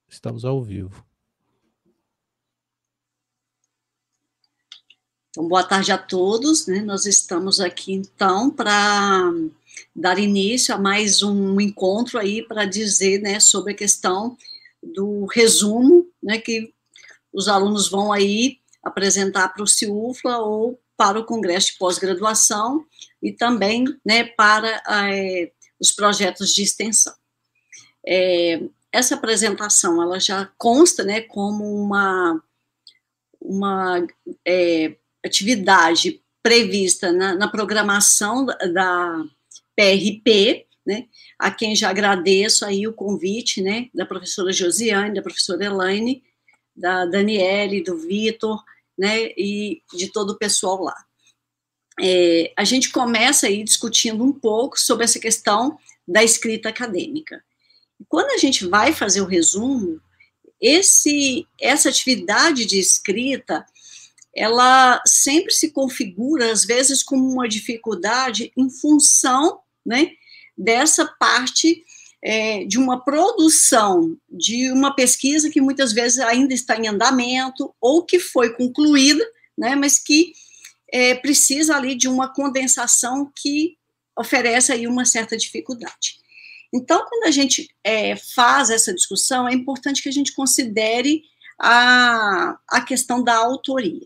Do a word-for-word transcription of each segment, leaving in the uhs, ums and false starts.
Estamos ao vivo. Então, boa tarde a todos, né? Nós estamos aqui, então, para dar início a mais um encontro aí para dizer, né, sobre a questão do resumo, né, que os alunos vão aí apresentar para o CIUFLA ou para o Congresso de Pós-Graduação e também, né, para é, os projetos de extensão. É, essa apresentação, ela já consta, né, como uma, uma é, atividade prevista na, na programação da, da P R P, né, a quem já agradeço aí o convite, né, da professora Josiane, da professora Elaine, da Daniele, do Vitor, né, e de todo o pessoal lá. É, a gente começa aí discutindo um pouco sobre essa questão da escrita acadêmica. Quando a gente vai fazer o resumo, esse, essa atividade de escrita, ela sempre se configura, às vezes, como uma dificuldade em função, né, dessa parte é, de uma produção, de uma pesquisa que muitas vezes ainda está em andamento, ou que foi concluída, né, mas que é, precisa ali de uma condensação que oferece aí uma certa dificuldade. Então, quando a gente é, faz essa discussão, é importante que a gente considere a, a questão da autoria.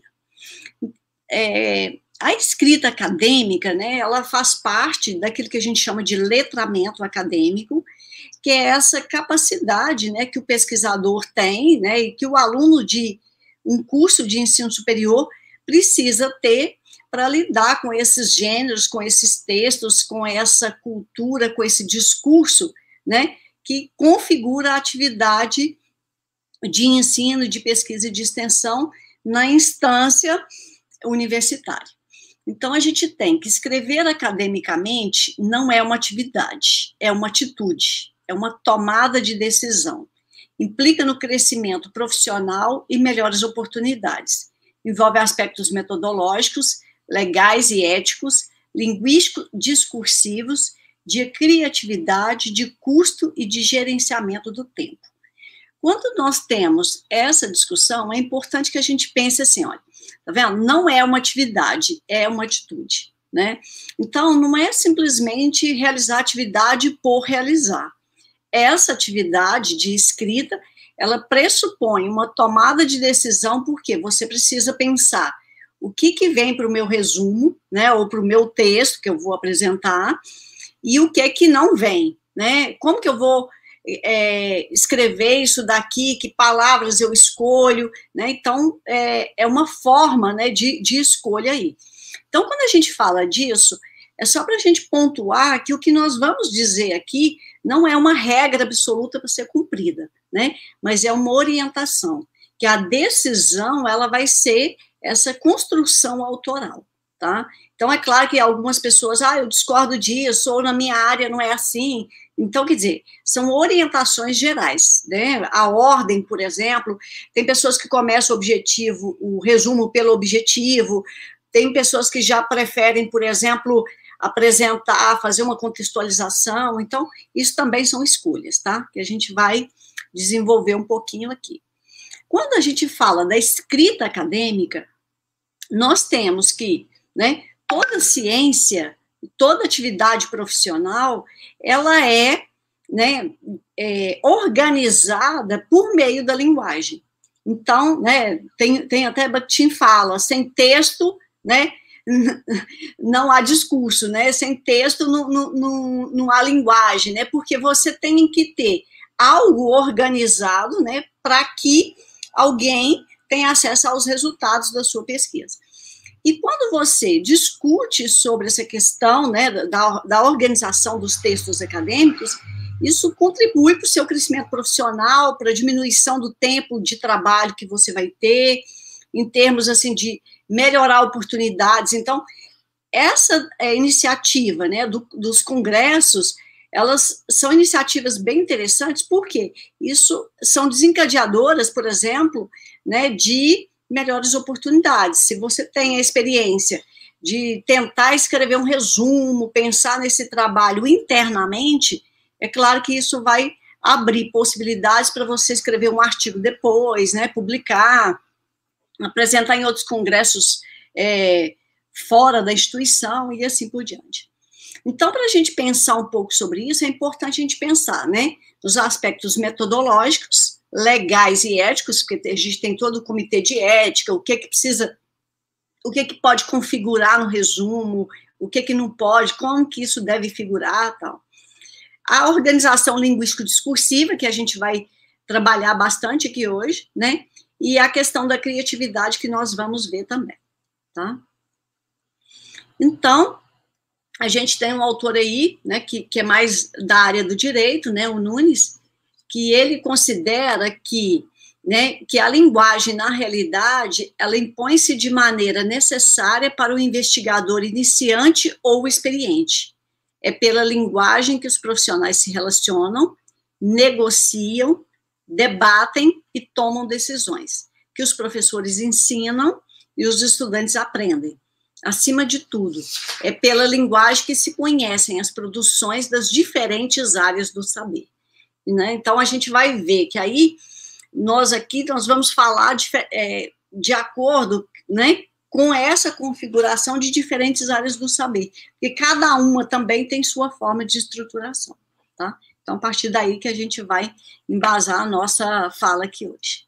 É, a escrita acadêmica, né, ela faz parte daquilo que a gente chama de letramento acadêmico, que é essa capacidade, né, que o pesquisador tem, né, e que o aluno de um curso de ensino superior precisa ter para lidar com esses gêneros, com esses textos, com essa cultura, com esse discurso, né, que configura a atividade de ensino, de pesquisa e de extensão na instância universitária. Então, a gente tem que escrever academicamente não é uma atividade, é uma atitude, é uma tomada de decisão. Implica no crescimento profissional e melhores oportunidades. Envolve aspectos metodológicos, legais e éticos, linguísticos, discursivos, de criatividade, de custo e de gerenciamento do tempo. Quando nós temos essa discussão, é importante que a gente pense assim, olha, tá vendo? Não é uma atividade, é uma atitude, né? Então, não é simplesmente realizar atividade por realizar. Essa atividade de escrita, ela pressupõe uma tomada de decisão, porque você precisa pensar o que, que vem para o meu resumo, né, ou para o meu texto que eu vou apresentar, e o que é que não vem, né? Como que eu vou é, escrever isso daqui, que palavras eu escolho, né? Então, é, é uma forma, né, de, de escolha aí. Então, quando a gente fala disso, é só para a gente pontuar que o que nós vamos dizer aqui não é uma regra absoluta para ser cumprida, né? Mas é uma orientação, que a decisão, ela vai ser essa construção autoral, tá? Então, é claro que algumas pessoas, ah, eu discordo disso, ou na minha área não é assim. Então, quer dizer, são orientações gerais, né? A ordem, por exemplo, tem pessoas que começam o objetivo, o resumo pelo objetivo, tem pessoas que já preferem, por exemplo, apresentar, fazer uma contextualização. Então, isso também são escolhas, tá? Que a gente vai desenvolver um pouquinho aqui. Quando a gente fala da escrita acadêmica, nós temos que, né, toda ciência, toda atividade profissional, ela é, né, é organizada por meio da linguagem. Então, né, tem, tem até Bakhtin fala, sem texto, né, não há discurso, né, sem texto não, não, não, não há linguagem, né, porque você tem que ter algo organizado, né, para que alguém tenha acesso aos resultados da sua pesquisa. E quando você discute sobre essa questão, né, da, da organização dos textos acadêmicos, isso contribui para o seu crescimento profissional, para a diminuição do tempo de trabalho que você vai ter, em termos assim de melhorar oportunidades. Então, essa é, iniciativa, né, do, dos congressos, elas são iniciativas bem interessantes, porque isso são desencadeadoras, por exemplo, né, de melhores oportunidades. Se você tem a experiência de tentar escrever um resumo, pensar nesse trabalho internamente, é claro que isso vai abrir possibilidades para você escrever um artigo depois, né, publicar, apresentar em outros congressos é, fora da instituição e assim por diante. Então, para a gente pensar um pouco sobre isso, é importante a gente pensar, né, nos aspectos metodológicos, legais e éticos, porque a gente tem todo o comitê de ética, o que que precisa, o que que pode configurar no resumo, o que que não pode, como que isso deve figurar, tal. A organização linguístico-discursiva, que a gente vai trabalhar bastante aqui hoje, né, e a questão da criatividade, que nós vamos ver também, tá? Então, a gente tem um autor aí, né, que, que é mais da área do direito, né, o Nunes, que ele considera que, né, que a linguagem, na realidade, ela impõe-se de maneira necessária para o investigador iniciante ou experiente. É pela linguagem que os profissionais se relacionam, negociam, debatem e tomam decisões, que os professores ensinam e os estudantes aprendem. Acima de tudo, é pela linguagem que se conhecem as produções das diferentes áreas do saber. Né? Então, a gente vai ver que aí, nós aqui, nós vamos falar de, é, de acordo, né, com essa configuração de diferentes áreas do saber, porque cada uma também tem sua forma de estruturação, tá? Então, a partir daí que a gente vai embasar a nossa fala aqui hoje.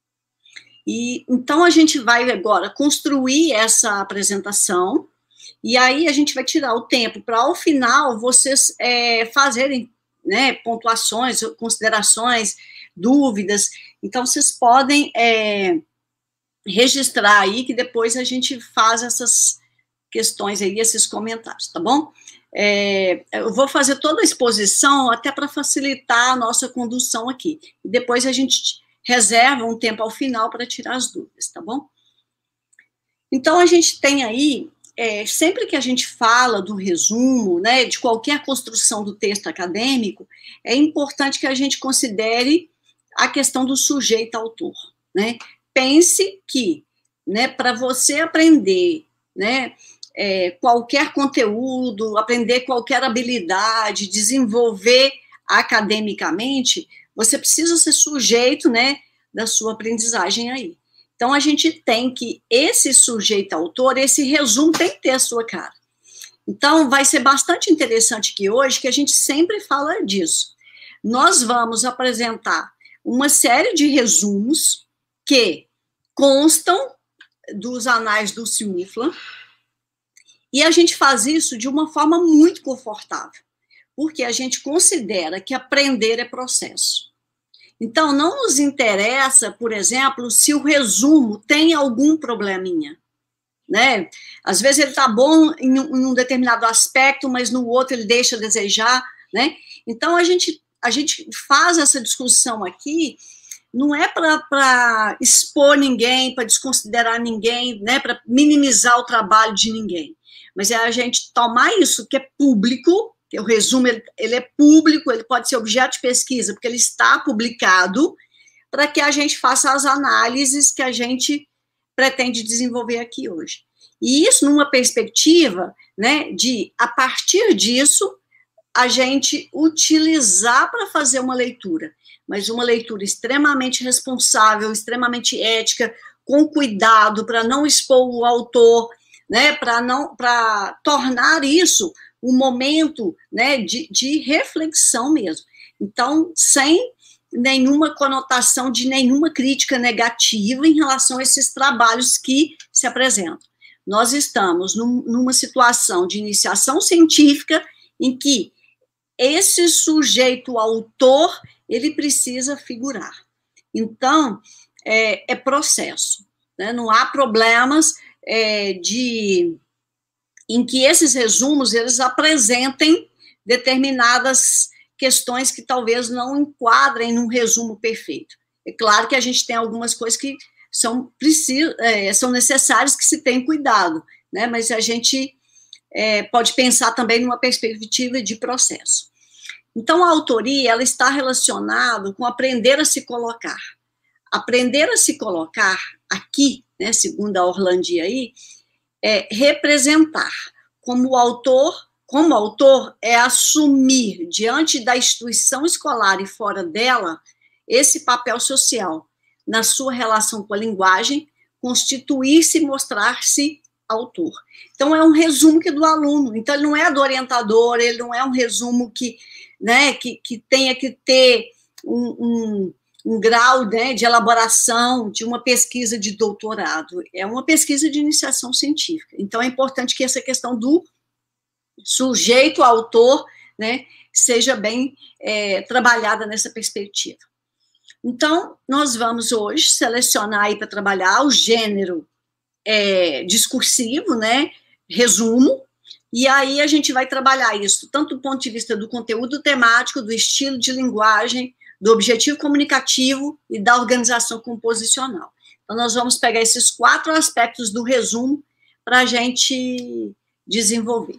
E, então, a gente vai agora construir essa apresentação, e aí a gente vai tirar o tempo para, ao final, vocês é, fazerem, né, pontuações, considerações, dúvidas. Então, vocês podem é, registrar aí, que depois a gente faz essas questões aí, esses comentários, tá bom? É, eu vou fazer toda a exposição até para facilitar a nossa condução aqui. E depois a gente reserva um tempo ao final para tirar as dúvidas, tá bom? Então, a gente tem aí, é, sempre que a gente fala do resumo, né, de qualquer construção do texto acadêmico, é importante que a gente considere a questão do sujeito-autor, né? Pense que, né, para você aprender, né, é, qualquer conteúdo, aprender qualquer habilidade, desenvolver academicamente, você precisa ser sujeito, né, da sua aprendizagem aí. Então, a gente tem que, esse sujeito-autor, esse resumo tem que ter a sua cara. Então, vai ser bastante interessante aqui hoje, que a gente sempre fala disso. Nós vamos apresentar uma série de resumos que constam dos anais do Ciuffla, e a gente faz isso de uma forma muito confortável, porque a gente considera que aprender é processo. Então, não nos interessa, por exemplo, se o resumo tem algum probleminha, né? Às vezes ele está bom em um, em um determinado aspecto, mas no outro ele deixa a desejar, né? Então, a gente, a gente faz essa discussão aqui, não é para expor ninguém, para desconsiderar ninguém, né? Para minimizar o trabalho de ninguém, mas é a gente tomar isso que é público, o resumo ele, ele é público, ele pode ser objeto de pesquisa, porque ele está publicado, para que a gente faça as análises que a gente pretende desenvolver aqui hoje. E isso numa perspectiva, né, de, a partir disso, a gente utilizar para fazer uma leitura, mas uma leitura extremamente responsável, extremamente ética, com cuidado, para não expor o autor, né, para não, para tornar isso um momento, né, de, de reflexão mesmo. Então, sem nenhuma conotação de nenhuma crítica negativa em relação a esses trabalhos que se apresentam. Nós estamos num, numa situação de iniciação científica em que esse sujeito autor, ele precisa figurar. Então, é, é processo, né? Não há problemas é, de... em que esses resumos, eles apresentem determinadas questões que talvez não enquadrem num resumo perfeito. É claro que a gente tem algumas coisas que são, precis, é, são necessárias que se tenha cuidado, né? Mas a gente é, pode pensar também numa perspectiva de processo. Então, a autoria, ela está relacionada com aprender a se colocar. Aprender a se colocar aqui, né, segundo a Orlandi aí, é representar como o autor como autor, é assumir, diante da instituição escolar e fora dela, esse papel social, na sua relação com a linguagem, constituir-se e mostrar-se autor. Então, é um resumo que é do aluno, então ele não é do orientador, ele não é um resumo que, né, que, que tenha que ter um, um, um grau, né, de elaboração de uma pesquisa de doutorado, é uma pesquisa de iniciação científica. Então, é importante que essa questão do sujeito autor, né, seja bem é, trabalhada nessa perspectiva. Então, nós vamos hoje selecionar aí para trabalhar o gênero é, discursivo, né, resumo, e aí a gente vai trabalhar isso tanto do ponto de vista do conteúdo temático, do estilo de linguagem, do objetivo comunicativo e da organização composicional. Então, nós vamos pegar esses quatro aspectos do resumo para a gente desenvolver.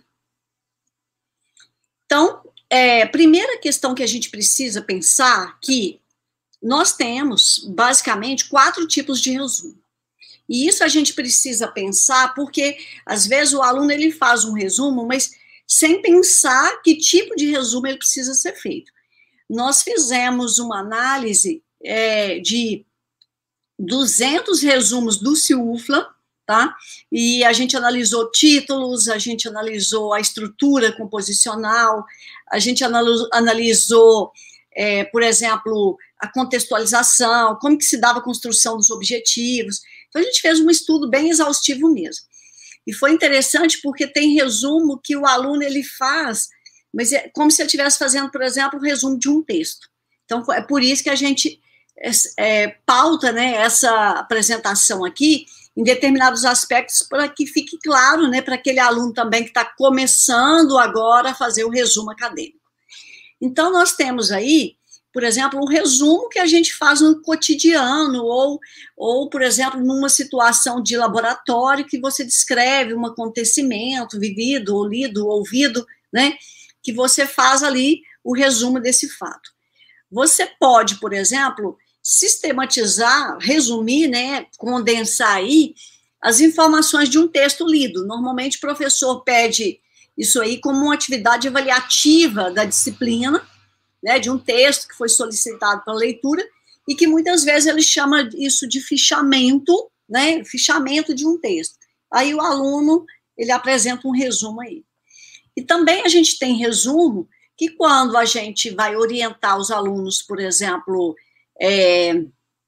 Então, é, primeira questão que a gente precisa pensar que nós temos, basicamente, quatro tipos de resumo. E isso a gente precisa pensar porque, às vezes, o aluno ele faz um resumo, mas sem pensar que tipo de resumo ele precisa ser feito. Nós fizemos uma análise é, de duzentos resumos do CIUFLA, tá? E a gente analisou títulos, a gente analisou a estrutura composicional, a gente analisou, analisou é, por exemplo, a contextualização, como que se dava a construção dos objetivos. Então, a gente fez um estudo bem exaustivo mesmo. E foi interessante porque tem resumo que o aluno ele faz, mas é como se ele estivesse fazendo, por exemplo, o resumo de um texto. Então, é por isso que a gente é, é, pauta, né, essa apresentação aqui em determinados aspectos para que fique claro, né, para aquele aluno também que está começando agora a fazer o resumo acadêmico. Então, nós temos aí, por exemplo, um resumo que a gente faz no cotidiano, ou, ou, por exemplo, numa situação de laboratório que você descreve um acontecimento vivido, ou lido, ou ouvido, né, que você faz ali o resumo desse fato. Você pode, por exemplo, sistematizar, resumir, né, condensar aí as informações de um texto lido. Normalmente o professor pede isso aí como uma atividade avaliativa da disciplina, né, de um texto que foi solicitado para leitura, e que muitas vezes ele chama isso de fichamento, né, fichamento de um texto. Aí o aluno, ele apresenta um resumo aí. E também a gente tem resumo que quando a gente vai orientar os alunos, por exemplo, é,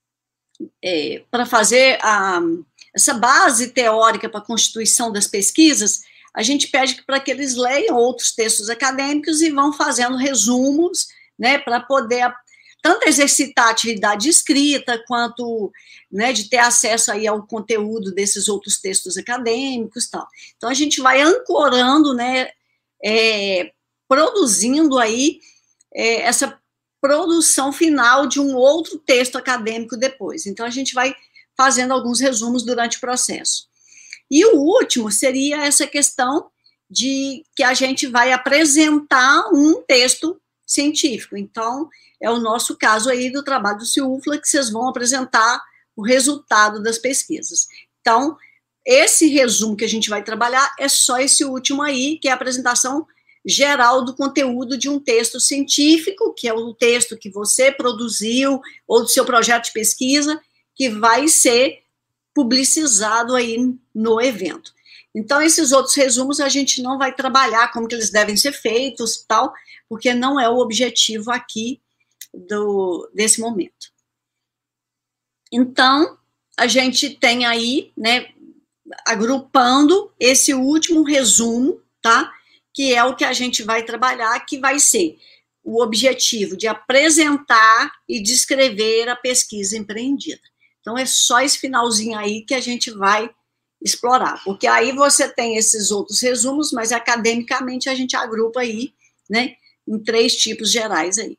é, para fazer a, essa base teórica para a constituição das pesquisas, a gente pede para que eles leiam outros textos acadêmicos e vão fazendo resumos, né, para poder tanto exercitar a atividade escrita, quanto, né, de ter acesso aí ao conteúdo desses outros textos acadêmicos e tal. Então, a gente vai ancorando, né, é, produzindo aí é, essa produção final de um outro texto acadêmico depois. Então, a gente vai fazendo alguns resumos durante o processo. E o último seria essa questão de que a gente vai apresentar um texto científico. Então, é o nosso caso aí do trabalho do CIUFLA, que vocês vão apresentar o resultado das pesquisas. Então, esse resumo que a gente vai trabalhar é só esse último aí, que é a apresentação geral do conteúdo de um texto científico, que é o texto que você produziu, ou do seu projeto de pesquisa, que vai ser publicizado aí no evento. Então, esses outros resumos a gente não vai trabalhar como que eles devem ser feitos, tal, porque não é o objetivo aqui do, desse momento. Então, a gente tem aí, né, agrupando esse último resumo, tá, que é o que a gente vai trabalhar, que vai ser o objetivo de apresentar e descrever a pesquisa empreendida. Então, é só esse finalzinho aí que a gente vai explorar, porque aí você tem esses outros resumos, mas academicamente a gente agrupa aí, né, em três tipos gerais aí.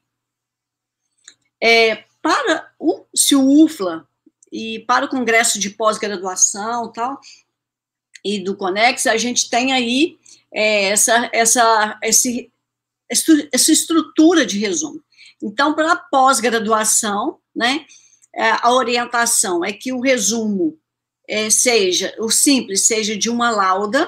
É, para o CIUFLA e para o Congresso de Pós-Graduação tal, e do CONEX, a gente tem aí é, essa, essa, esse, essa estrutura de resumo. Então, para a pós-graduação, né, a orientação é que o resumo é, seja, o simples, seja de uma lauda,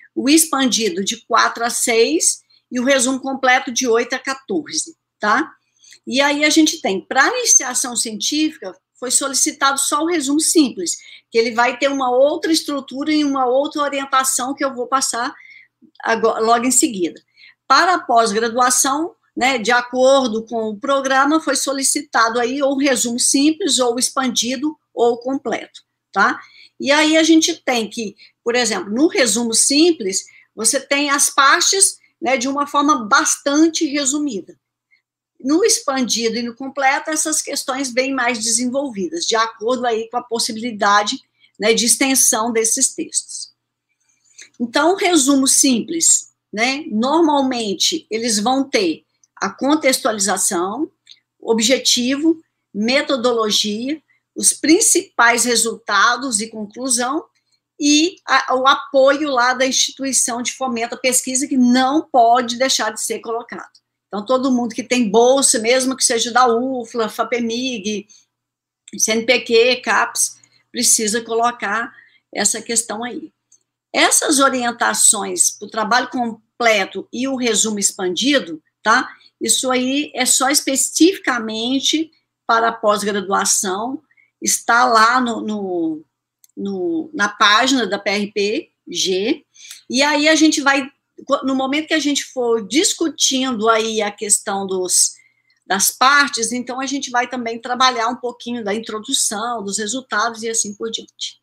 o expandido de quatro a seis e o resumo completo de oito a quatorze, tá? E aí a gente tem, para iniciação científica, foi solicitado só o resumo simples, que ele vai ter uma outra estrutura e uma outra orientação que eu vou passar agora, logo em seguida. Para a pós-graduação, né, de acordo com o programa, foi solicitado aí ou resumo simples, ou expandido, ou completo, tá? E aí a gente tem que, por exemplo, no resumo simples, você tem as partes, né, de uma forma bastante resumida. No expandido e no completo, essas questões bem mais desenvolvidas, de acordo aí com a possibilidade, né, de extensão desses textos. Então, resumo simples, né, normalmente eles vão ter a contextualização, objetivo, metodologia, os principais resultados e conclusão, e a, o apoio lá da instituição de fomento à pesquisa, que não pode deixar de ser colocado. Então, todo mundo que tem bolsa, mesmo que seja da U F L A, FAPEMIG, C N P Q, CAPES, precisa colocar essa questão aí. Essas orientações para o trabalho completo e o resumo expandido, tá? Isso aí é só especificamente para a pós-graduação, está lá no, no, no, na página da P R P G, e aí a gente vai, no momento que a gente for discutindo aí a questão dos, das partes, então a gente vai também trabalhar um pouquinho da introdução, dos resultados e assim por diante.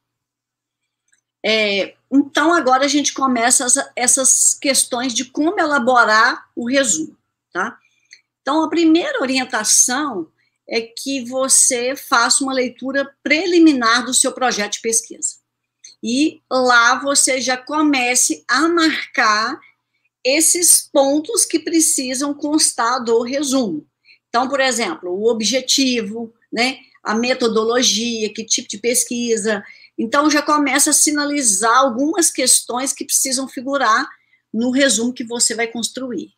É, então, agora a gente começa as, essas questões de como elaborar o resumo, tá? Então, a primeira orientação é que você faça uma leitura preliminar do seu projeto de pesquisa. E lá você já comece a marcar esses pontos que precisam constar do resumo. Então, por exemplo, o objetivo, né, a metodologia, que tipo de pesquisa. Então, já começa a sinalizar algumas questões que precisam figurar no resumo que você vai construir.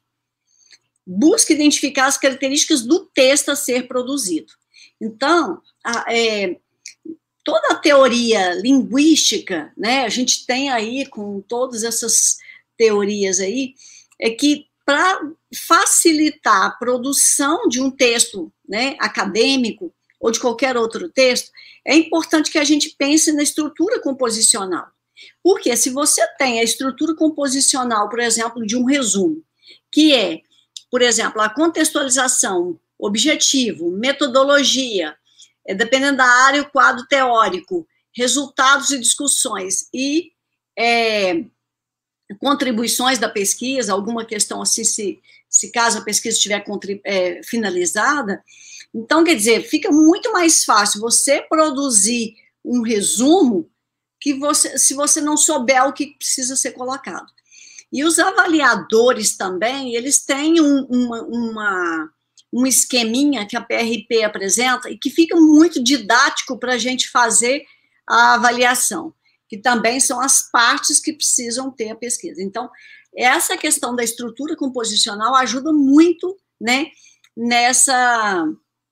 Busque identificar as características do texto a ser produzido. Então, a, é, toda a teoria linguística, né, a gente tem aí, com todas essas teorias aí, é que para facilitar a produção de um texto, né, acadêmico, ou de qualquer outro texto, é importante que a gente pense na estrutura composicional. Porque se você tem a estrutura composicional, por exemplo, de um resumo, que é, por exemplo, a contextualização, objetivo, metodologia, é, dependendo da área, o quadro teórico, resultados e discussões, e é, contribuições da pesquisa, alguma questão assim, se, se caso a pesquisa estiver é, finalizada. Então, quer dizer, fica muito mais fácil você produzir um resumo que você, se você não souber o que precisa ser colocado. E os avaliadores também, eles têm um, uma, uma, um esqueminha que a P R P apresenta e que fica muito didático para a gente fazer a avaliação, que também são as partes que precisam ter a pesquisa. Então, essa questão da estrutura composicional ajuda muito, né, nessa,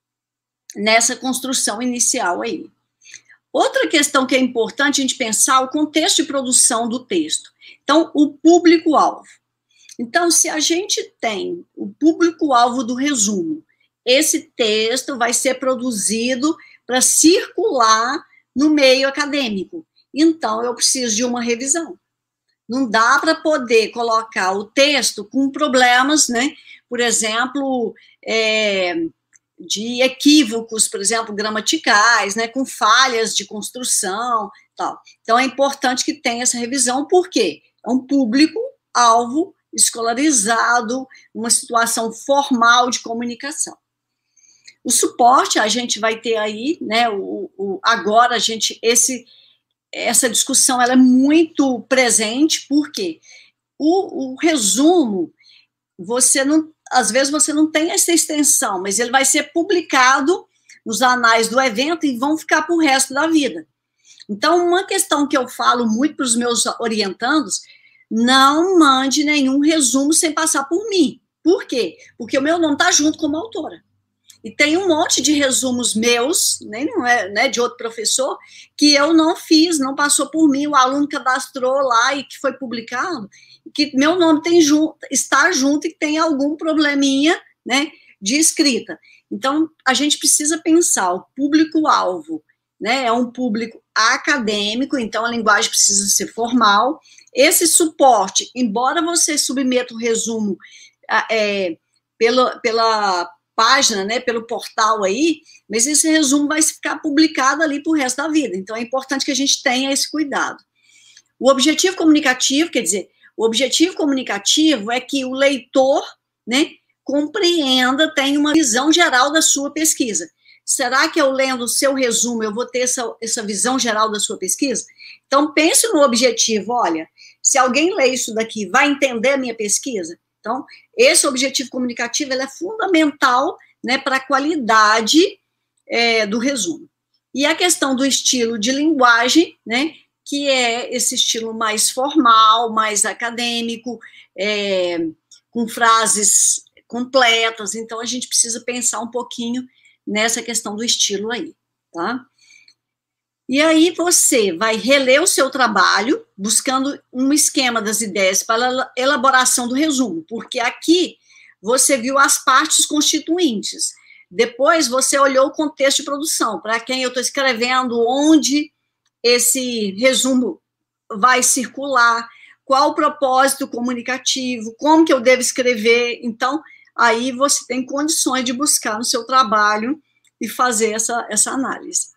nessa construção inicial aí. Outra questão que é importante a gente pensar, o contexto de produção do texto. Então, o público-alvo. Então, se a gente tem o público-alvo do resumo, esse texto vai ser produzido para circular no meio acadêmico. Então, eu preciso de uma revisão. Não dá para poder colocar o texto com problemas, né? Por exemplo, é, de equívocos, por exemplo, gramaticais, né? Com falhas de construção, tal. Então, é importante que tenha essa revisão, por quê? É um público-alvo escolarizado, uma situação formal de comunicação. O suporte, a gente vai ter aí, né? O, o, agora, a gente, esse... essa discussão ela é muito presente, porque o, o resumo, você não, às vezes você não tem essa extensão, mas ele vai ser publicado nos anais do evento e vão ficar para o resto da vida. Então, uma questão que eu falo muito para os meus orientandos, não mande nenhum resumo sem passar por mim. Por quê? Porque o meu nome está junto como autora. E tem um monte de resumos meus, nem não é, né, de outro professor, que eu não fiz, não passou por mim, o aluno cadastrou lá e que foi publicado, que meu nome tem junto, está junto e que tem algum probleminha, né, de escrita. Então, a gente precisa pensar, o público-alvo, né, é um público acadêmico, então a linguagem precisa ser formal. Esse suporte, embora você submeta o resumo é, pela, pela página, né, pelo portal aí, mas esse resumo vai ficar publicado ali para o resto da vida. Então, é importante que a gente tenha esse cuidado. O objetivo comunicativo, quer dizer, o objetivo comunicativo é que o leitor, né, compreenda, tenha uma visão geral da sua pesquisa. Será que eu lendo o seu resumo, eu vou ter essa, essa visão geral da sua pesquisa? Então, pense no objetivo, olha, se alguém lê isso daqui, vai entender a minha pesquisa? Então, esse objetivo comunicativo ele é fundamental, né, para a qualidade é, do resumo. E a questão do estilo de linguagem, né, que é esse estilo mais formal, mais acadêmico, é, com frases completas. Então, a gente precisa pensar um pouquinho nessa questão do estilo aí, tá? E aí você vai reler o seu trabalho, buscando um esquema das ideias para a elaboração do resumo, porque aqui você viu as partes constituintes. Depois você olhou o contexto de produção, para quem eu estou escrevendo, onde esse resumo vai circular, qual o propósito comunicativo, como que eu devo escrever. Então, aí você tem condições de buscar no seu trabalho e fazer essa, essa análise.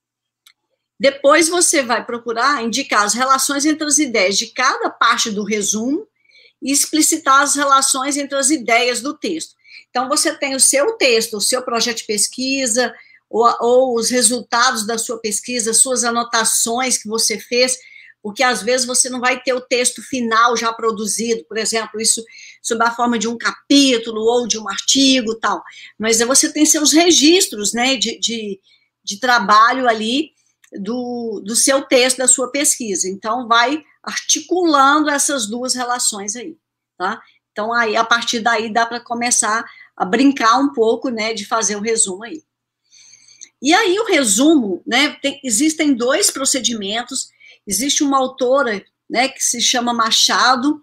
Depois você vai procurar indicar as relações entre as ideias de cada parte do resumo e explicitar as relações entre as ideias do texto. Então, você tem o seu texto, o seu projeto de pesquisa, ou, ou os resultados da sua pesquisa, suas anotações que você fez, porque às vezes você não vai ter o texto final já produzido, por exemplo, isso sob a forma de um capítulo ou de um artigo, tal, mas você tem seus registros, né, de, de, de trabalho ali do, do seu texto, da sua pesquisa. Então, vai articulando essas duas relações aí, tá? Então, aí, a partir daí, dá para começar a brincar um pouco, né, de fazer o resumo aí. E aí, o resumo, né, tem, existem dois procedimentos. Existe uma autora, né, que se chama Machado,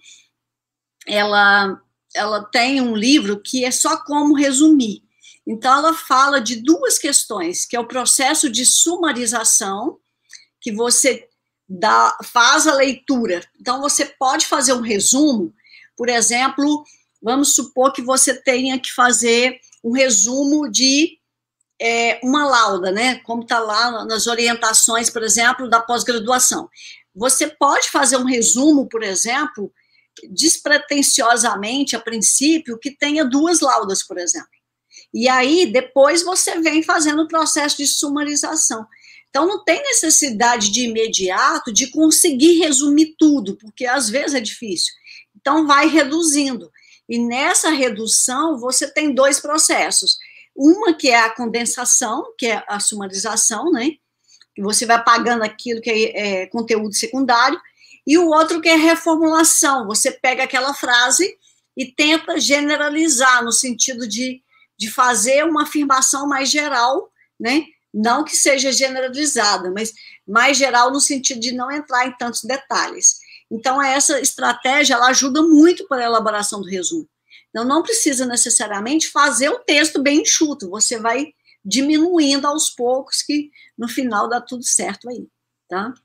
ela, ela tem um livro que é só como resumir. Então, ela fala de duas questões, que é o processo de sumarização, que você dá, faz a leitura. Então, você pode fazer um resumo, por exemplo, vamos supor que você tenha que fazer um resumo de é, uma lauda, né? Como está lá nas orientações, por exemplo, da pós-graduação. Você pode fazer um resumo, por exemplo, despretensiosamente, a princípio, que tenha duas laudas, por exemplo. E aí, depois, você vem fazendo o processo de sumarização. Então, não tem necessidade de imediato de conseguir resumir tudo, porque às vezes é difícil. Então, vai reduzindo. E nessa redução, você tem dois processos. Uma que é a condensação, que é a sumarização, né? Que você vai apagando aquilo que é, é conteúdo secundário. E o outro que é reformulação. Você pega aquela frase e tenta generalizar, no sentido de de fazer uma afirmação mais geral, né? Não que seja generalizada, mas mais geral no sentido de não entrar em tantos detalhes. Então, essa estratégia, ela ajuda muito para a elaboração do resumo. Então, não precisa necessariamente fazer o texto bem enxuto, você vai diminuindo aos poucos, que no final dá tudo certo aí, tá?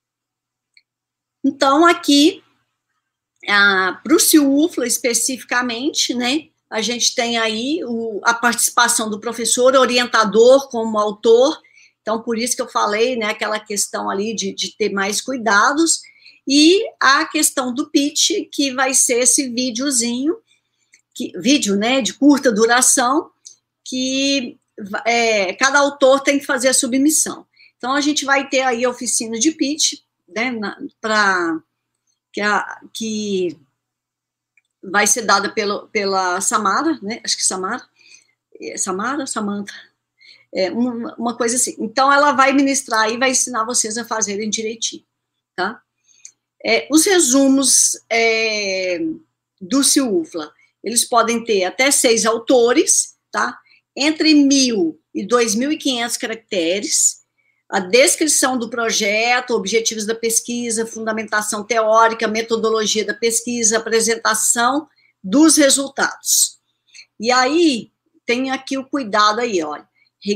Então, aqui, para o CIUFLA especificamente, né? A gente tem aí o, a participação do professor orientador como autor, então por isso que eu falei, né, aquela questão ali de, de ter mais cuidados, e a questão do pitch, que vai ser esse videozinho, que, vídeo, né, de curta duração, que é, cada autor tem que fazer a submissão. Então a gente vai ter aí a oficina de pitch, né, para que, a, que vai ser dada pelo, pela Samara, né? Acho que Samara, Samara, Samantha, é, uma, uma coisa assim. Então, ela vai ministrar e vai ensinar vocês a fazerem direitinho, tá? É, os resumos é, do CIUFLA, eles podem ter até seis autores, tá? entre mil e dois mil e quinhentos caracteres, a descrição do projeto, objetivos da pesquisa, fundamentação teórica, metodologia da pesquisa, apresentação dos resultados. E aí, tem aqui o cuidado aí, olha,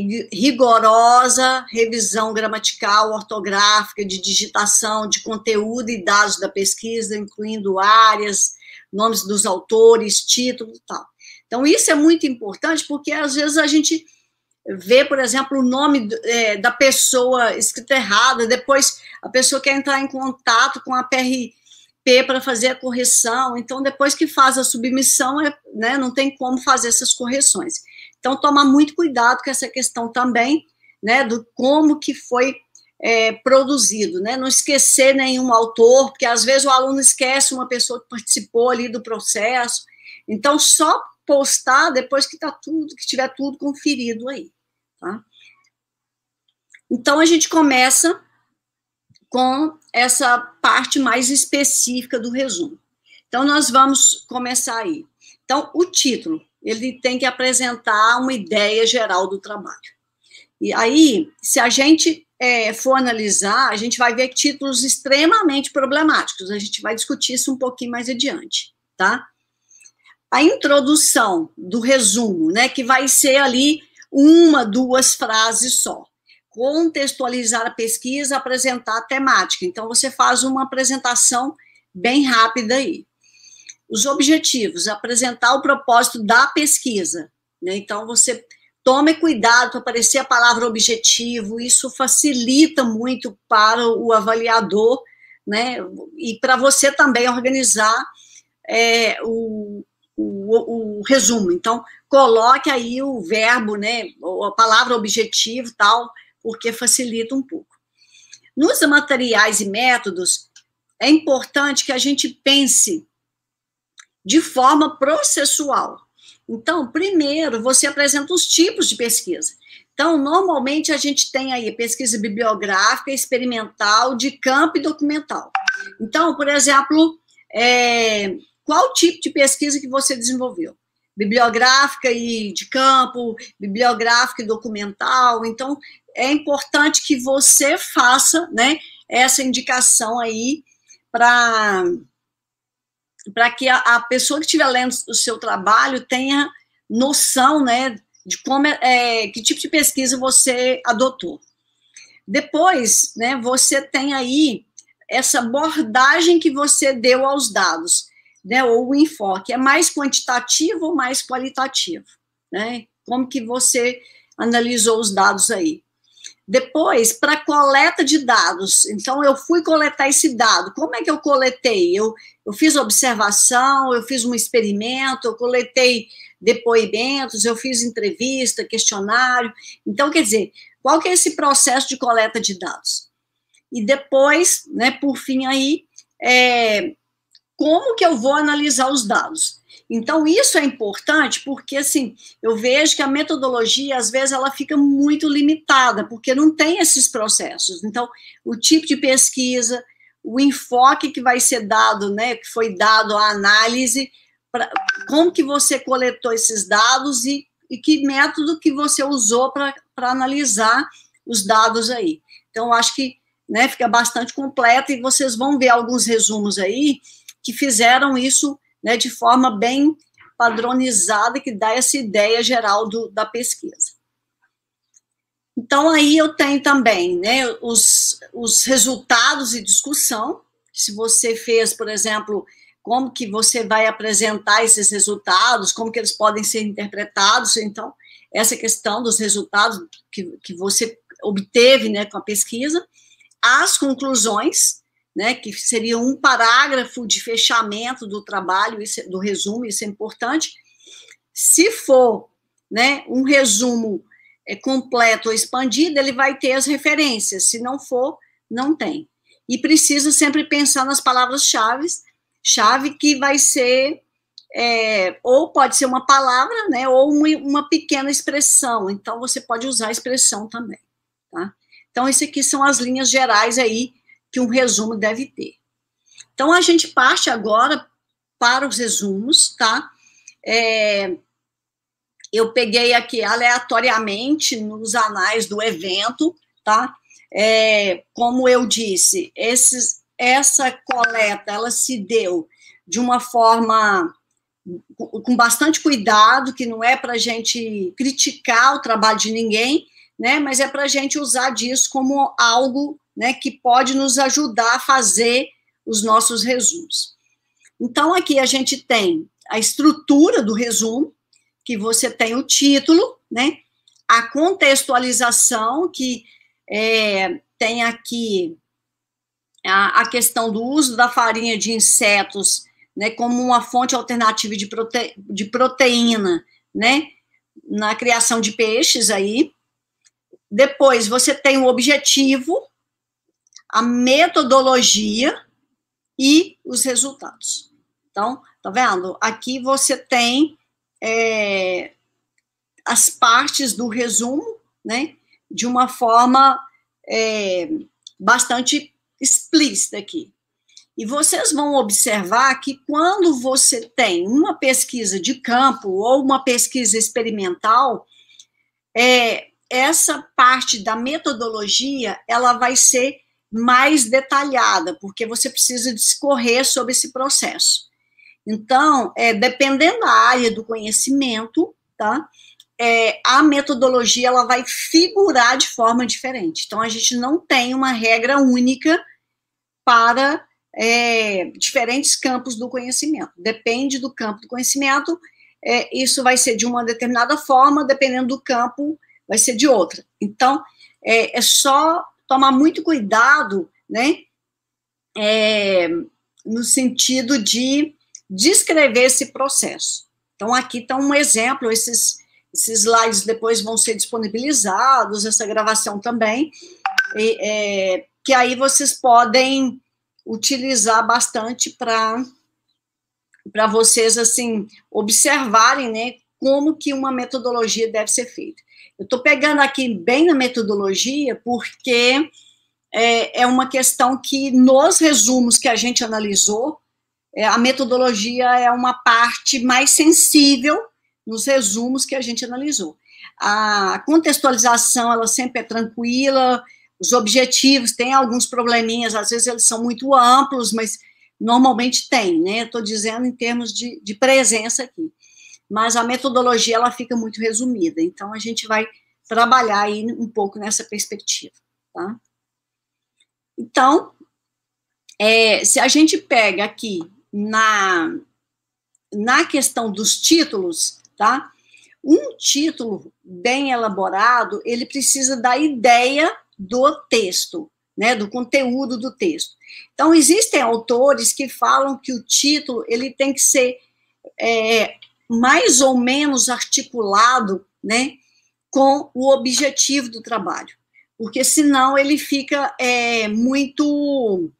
rigorosa revisão gramatical, ortográfica, de digitação, de conteúdo e dados da pesquisa, incluindo áreas, nomes dos autores, título e tal. Então, isso é muito importante, porque às vezes a gente vê, por exemplo, o nome é, da pessoa escrito errado, depois a pessoa quer entrar em contato com a P R P para fazer a correção, então depois que faz a submissão, é, né, não tem como fazer essas correções. Então, tomar muito cuidado com essa questão também, né, do como que foi é, produzido, né, não esquecer nenhum autor, porque às vezes o aluno esquece uma pessoa que participou ali do processo, então só postar depois que tá tudo, que tiver tudo conferido aí, tá? Então, a gente começa com essa parte mais específica do resumo. Então, nós vamos começar aí. Então, o título, ele tem que apresentar uma ideia geral do trabalho. E aí, se a gente é, for analisar, a gente vai ver títulos extremamente problemáticos. A gente vai discutir isso um pouquinho mais adiante, tá? A introdução do resumo, né, que vai ser ali uma, duas frases só. Contextualizar a pesquisa, apresentar a temática. Então, você faz uma apresentação bem rápida aí. Os objetivos, apresentar o propósito da pesquisa, né? Então, você tome cuidado para aparecer a palavra objetivo, isso facilita muito para o avaliador, né? E para você também organizar é, o, o, o resumo. Então, coloque aí o verbo, né? A palavra objetivo, tal, porque facilita um pouco. Nos materiais e métodos, é importante que a gente pense de forma processual. Então, primeiro, você apresenta os tipos de pesquisa. Então, normalmente, a gente tem aí pesquisa bibliográfica, experimental, de campo e documental. Então, por exemplo, é, qual tipo de pesquisa que você desenvolveu? Bibliográfica e de campo, bibliográfica e documental. Então, é importante que você faça, né, essa indicação aí para para que a, a pessoa que estiver lendo o seu trabalho tenha noção, né, de como é, é, que tipo de pesquisa você adotou. Depois, né, você tem aí essa abordagem que você deu aos dados, né, ou o enfoque, é mais quantitativo ou mais qualitativo, né? Como que você analisou os dados aí. Depois, para coleta de dados, então eu fui coletar esse dado, como é que eu coletei? Eu, eu fiz observação, eu fiz um experimento, eu coletei depoimentos, eu fiz entrevista, questionário, então, quer dizer, qual que é esse processo de coleta de dados? E depois, né, por fim aí, é, como que eu vou analisar os dados? Então, isso é importante porque, assim, eu vejo que a metodologia, às vezes, ela fica muito limitada, porque não tem esses processos. Então, o tipo de pesquisa, o enfoque que vai ser dado, né, que foi dado à análise, pra, como que você coletou esses dados e, e que método que você usou para analisar os dados aí. Então, eu acho que, né, fica bastante completo e vocês vão ver alguns resumos aí que fizeram isso, né, de forma bem padronizada, que dá essa ideia geral do, da pesquisa. Então, aí eu tenho também, né, os, os resultados e discussão, se você fez, por exemplo, como que você vai apresentar esses resultados, como que eles podem ser interpretados, então, essa questão dos resultados que, que você obteve, né, com a pesquisa, as conclusões, né, que seria um parágrafo de fechamento do trabalho, isso, do resumo, isso é importante. Se for, né, um resumo é, completo ou expandido, ele vai ter as referências, se não for, não tem. E precisa sempre pensar nas palavras-chave, chave que vai ser, é, ou pode ser uma palavra, né, ou uma, uma pequena expressão, então você pode usar a expressão também, tá? Então, isso aqui são as linhas gerais aí, que um resumo deve ter. Então, a gente parte agora para os resumos, tá? É, eu peguei aqui aleatoriamente nos anais do evento, tá? É, como eu disse, esses, essa coleta, ela se deu de uma forma com bastante cuidado, que não é para a gente criticar o trabalho de ninguém, né, mas é para a gente usar disso como algo, né, que pode nos ajudar a fazer os nossos resumos. Então, aqui a gente tem a estrutura do resumo, que você tem o título, né, a contextualização, que é, tem aqui a, a questão do uso da farinha de insetos, né, como uma fonte alternativa de, prote, de proteína, né, na criação de peixes aí. Depois, você tem o objetivo, a metodologia e os resultados. Então, tá vendo? Aqui você tem é, as partes do resumo, né, de uma forma é, bastante explícita aqui. E vocês vão observar que quando você tem uma pesquisa de campo ou uma pesquisa experimental, é, essa parte da metodologia, ela vai ser mais detalhada, porque você precisa discorrer sobre esse processo. Então, é, dependendo da área do conhecimento, tá? É, a metodologia, ela vai figurar de forma diferente. Então, a gente não tem uma regra única para É, diferentes campos do conhecimento. Depende do campo do conhecimento, é, isso vai ser de uma determinada forma, dependendo do campo, vai ser de outra. Então, é, é só tomar muito cuidado, né, é, no sentido de descrever esse processo. Então, aqui está um exemplo, esses, esses slides depois vão ser disponibilizados, essa gravação também, e, é, que aí vocês podem utilizar bastante para para vocês, assim, observarem, né, como que uma metodologia deve ser feita. Eu estou pegando aqui bem na metodologia, porque é, é uma questão que, nos resumos que a gente analisou, é, a metodologia é uma parte mais sensível nos resumos que a gente analisou. A contextualização, ela sempre é tranquila, os objetivos têm alguns probleminhas, às vezes eles são muito amplos, mas normalmente tem, né? Estou dizendo em termos de, de presença aqui. Mas a metodologia, ela fica muito resumida, então a gente vai trabalhar aí um pouco nessa perspectiva, tá? Então, é, se a gente pega aqui na, na questão dos títulos, tá? Um título bem elaborado, ele precisa da ideia do texto, né, do conteúdo do texto. Então, existem autores que falam que o título, ele tem que ser é, mais ou menos articulado, né, com o objetivo do trabalho, porque senão ele fica é, muito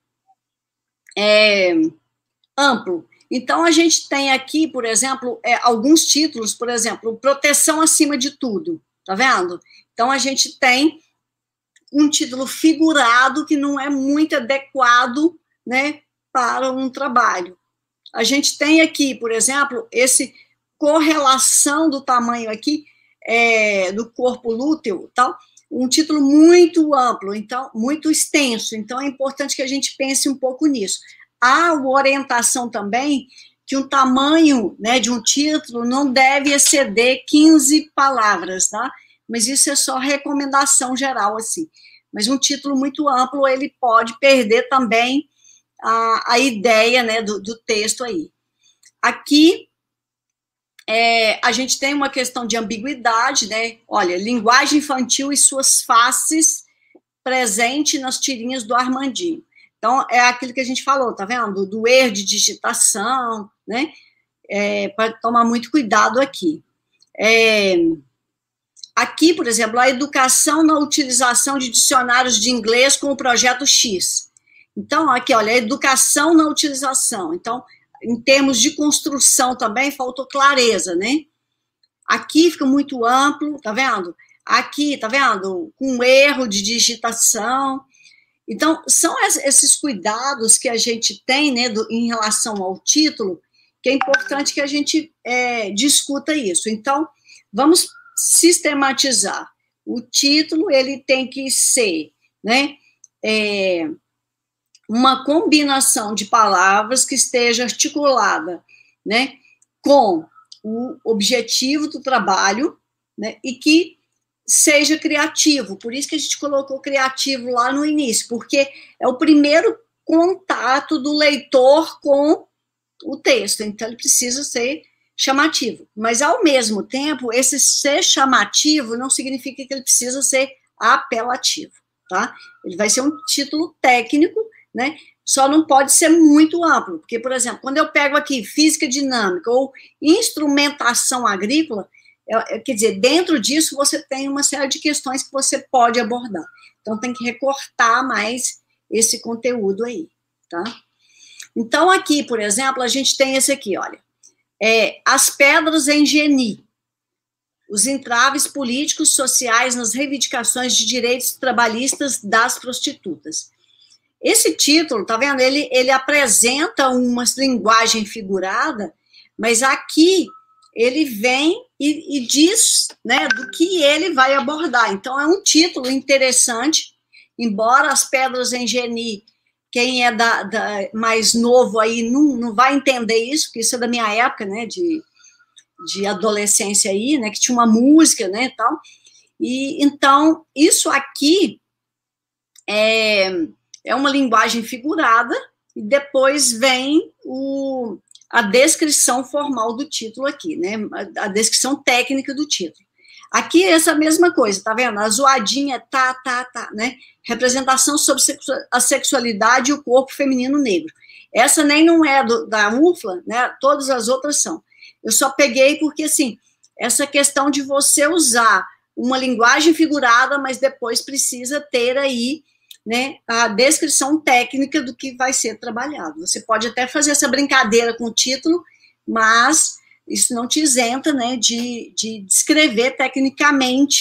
é, amplo. Então, a gente tem aqui, por exemplo, é, alguns títulos, por exemplo, proteção acima de tudo, tá vendo? Então, a gente tem um título figurado que não é muito adequado, né, para um trabalho. A gente tem aqui, por exemplo, esse correlação do tamanho aqui, é, do corpo lúteo, tal, um título muito amplo, então, muito extenso, então é importante que a gente pense um pouco nisso. Há uma orientação também que o tamanho, né, de um título não deve exceder quinze palavras, tá? Mas isso é só recomendação geral, assim. Mas um título muito amplo, ele pode perder também a, a ideia, né, do, do texto aí. Aqui, é, a gente tem uma questão de ambiguidade, né? Olha, linguagem infantil e suas faces presente nas tirinhas do Armandinho. Então, é aquilo que a gente falou, tá vendo? Do erro de digitação, né? É, para tomar muito cuidado aqui. É... Aqui, por exemplo, a educação na utilização de dicionários de inglês com o projeto X. Então, aqui, olha, a educação na utilização. Então, em termos de construção também, faltou clareza, né? Aqui fica muito amplo, tá vendo? Aqui, tá vendo? Com erro de digitação. Então, são esses cuidados que a gente tem, né, do, em relação ao título, que é importante que a gente é, discuta isso. Então, vamos sistematizar. O título, ele tem que ser, né, é, uma combinação de palavras que esteja articulada, né, com o objetivo do trabalho, né, e que seja criativo. Por isso que a gente colocou criativo lá no início, porque é o primeiro contato do leitor com o texto, então ele precisa ser chamativo. Mas, ao mesmo tempo, esse ser chamativo não significa que ele precisa ser apelativo, tá? Ele vai ser um título técnico, né? Só não pode ser muito amplo, porque, por exemplo, quando eu pego aqui física dinâmica ou instrumentação agrícola, é, quer dizer, dentro disso você tem uma série de questões que você pode abordar. Então, tem que recortar mais esse conteúdo aí, tá? Então, aqui, por exemplo, a gente tem esse aqui, olha. É, as pedras em Geni, os entraves políticos sociais nas reivindicações de direitos trabalhistas das prostitutas. Esse título, tá vendo? Ele, ele apresenta uma linguagem figurada, mas aqui ele vem e, e diz, né, do que ele vai abordar. Então, é um título interessante, embora as pedras em Geni, quem é da, da, mais novo aí não, não vai entender isso, porque isso é da minha época, né, de, de adolescência aí, né, que tinha uma música, né, tal. E, então, isso aqui é, é uma linguagem figurada, e depois vem o, a descrição formal do título aqui, né, a, a descrição técnica do título. Aqui é essa mesma coisa, tá vendo? A zoadinha, tá, tá, tá, né? Representação sobre a sexualidade e o corpo feminino negro. Essa nem não é do, da U F L A, né? Todas as outras são. Eu só peguei porque, assim, essa questão de você usar uma linguagem figurada, mas depois precisa ter aí, né, a descrição técnica do que vai ser trabalhado. Você pode até fazer essa brincadeira com o título, mas isso não te isenta, né, de, de descrever tecnicamente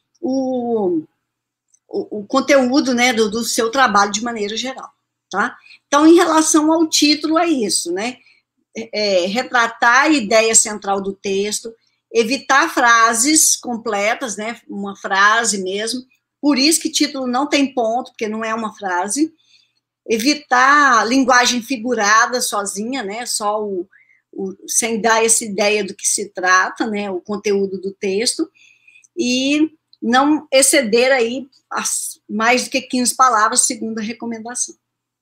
o, o, o conteúdo, né, do, do seu trabalho de maneira geral, tá? Então, em relação ao título, é isso, né? É, retratar a ideia central do texto, evitar frases completas, né, uma frase mesmo, por isso que título não tem ponto, porque não é uma frase, evitar linguagem figurada sozinha, né, só o O, sem dar essa ideia do que se trata, né, o conteúdo do texto, e não exceder aí as, mais do que quinze palavras, segundo a recomendação.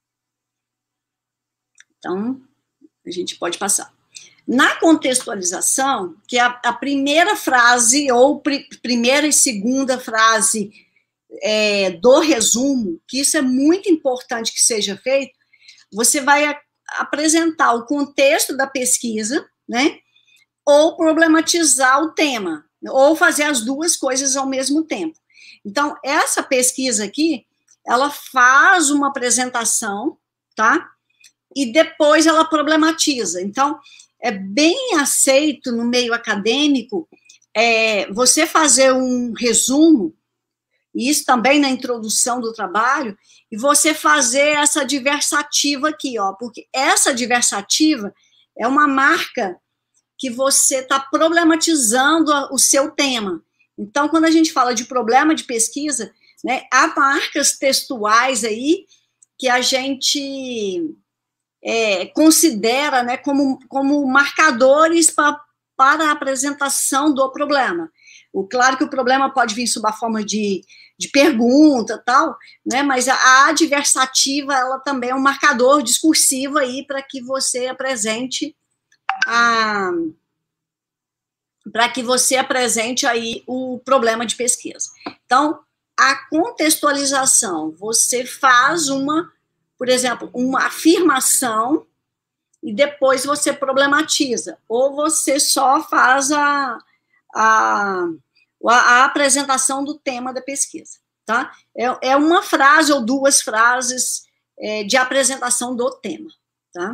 Então, a gente pode passar. Na contextualização, que é a, a primeira frase, ou pr primeira e segunda frase é, do resumo, que isso é muito importante que seja feito, você vai a, apresentar o contexto da pesquisa, né, ou problematizar o tema, ou fazer as duas coisas ao mesmo tempo. Então, essa pesquisa aqui, ela faz uma apresentação, tá, e depois ela problematiza. Então, é bem aceito no meio acadêmico é, você fazer um resumo, e isso também na introdução do trabalho, e você fazer essa diversativa aqui, ó, porque essa diversativa é uma marca que você está problematizando o seu tema. Então, quando a gente fala de problema de pesquisa, né, há marcas textuais aí que a gente é, considera, né, como, como marcadores pra, para a apresentação do problema. O, claro que o problema pode vir sob a forma de, de pergunta, tal, né, mas a, a adversativa, ela também é um marcador discursivo aí para que você apresente a, para que você apresente aí o problema de pesquisa. Então, a contextualização, você faz uma, por exemplo, uma afirmação e depois você problematiza, ou você só faz a A, a apresentação do tema da pesquisa, tá? É, é uma frase ou duas frases é, de apresentação do tema, tá?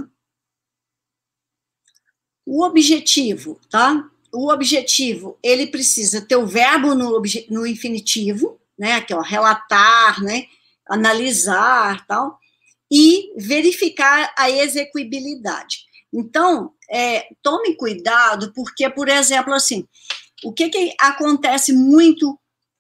O objetivo, tá? O objetivo, ele precisa ter o verbo no, no infinitivo, né? Aqui, ó, relatar, né? Analisar, tal, e verificar a execuibilidade. Então, é, tome cuidado, porque, por exemplo, assim, o que, que acontece muito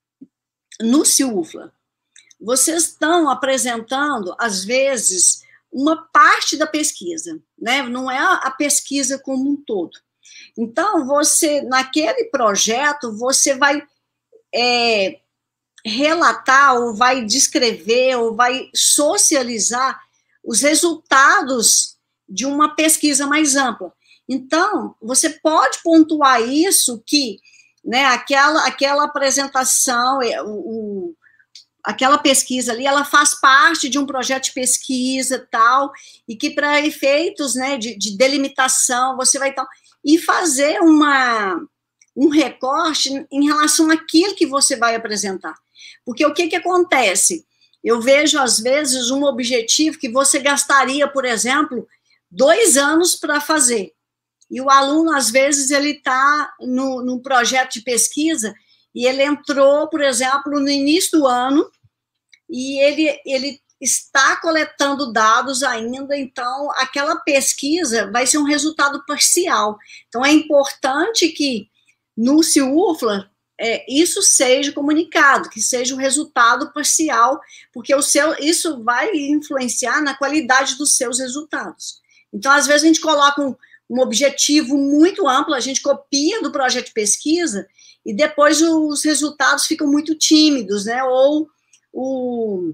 no CIUFLA? Vocês estão apresentando, às vezes, uma parte da pesquisa, né? Não é a pesquisa como um todo. Então, você, naquele projeto, você vai é, relatar, ou vai descrever, ou vai socializar os resultados de uma pesquisa mais ampla. Então, você pode pontuar isso, que, né, aquela, aquela apresentação, o, o, aquela pesquisa ali, ela faz parte de um projeto de pesquisa, tal, e que para efeitos, né, de, de delimitação, você vai tal, e fazer uma, um recorte em relação àquilo que você vai apresentar. Porque o que, que acontece? Eu vejo, às vezes, um objetivo que você gastaria, por exemplo, dois anos para fazer. E o aluno, às vezes, ele está no, no projeto de pesquisa e ele entrou, por exemplo, no início do ano e ele, ele está coletando dados ainda, então aquela pesquisa vai ser um resultado parcial. Então é importante que no CIUFLA é, isso seja comunicado, que seja um resultado parcial, porque o seu, isso vai influenciar na qualidade dos seus resultados. Então, às vezes, a gente coloca um, um objetivo muito amplo, a gente copia do projeto de pesquisa e depois os resultados ficam muito tímidos, né? Ou o,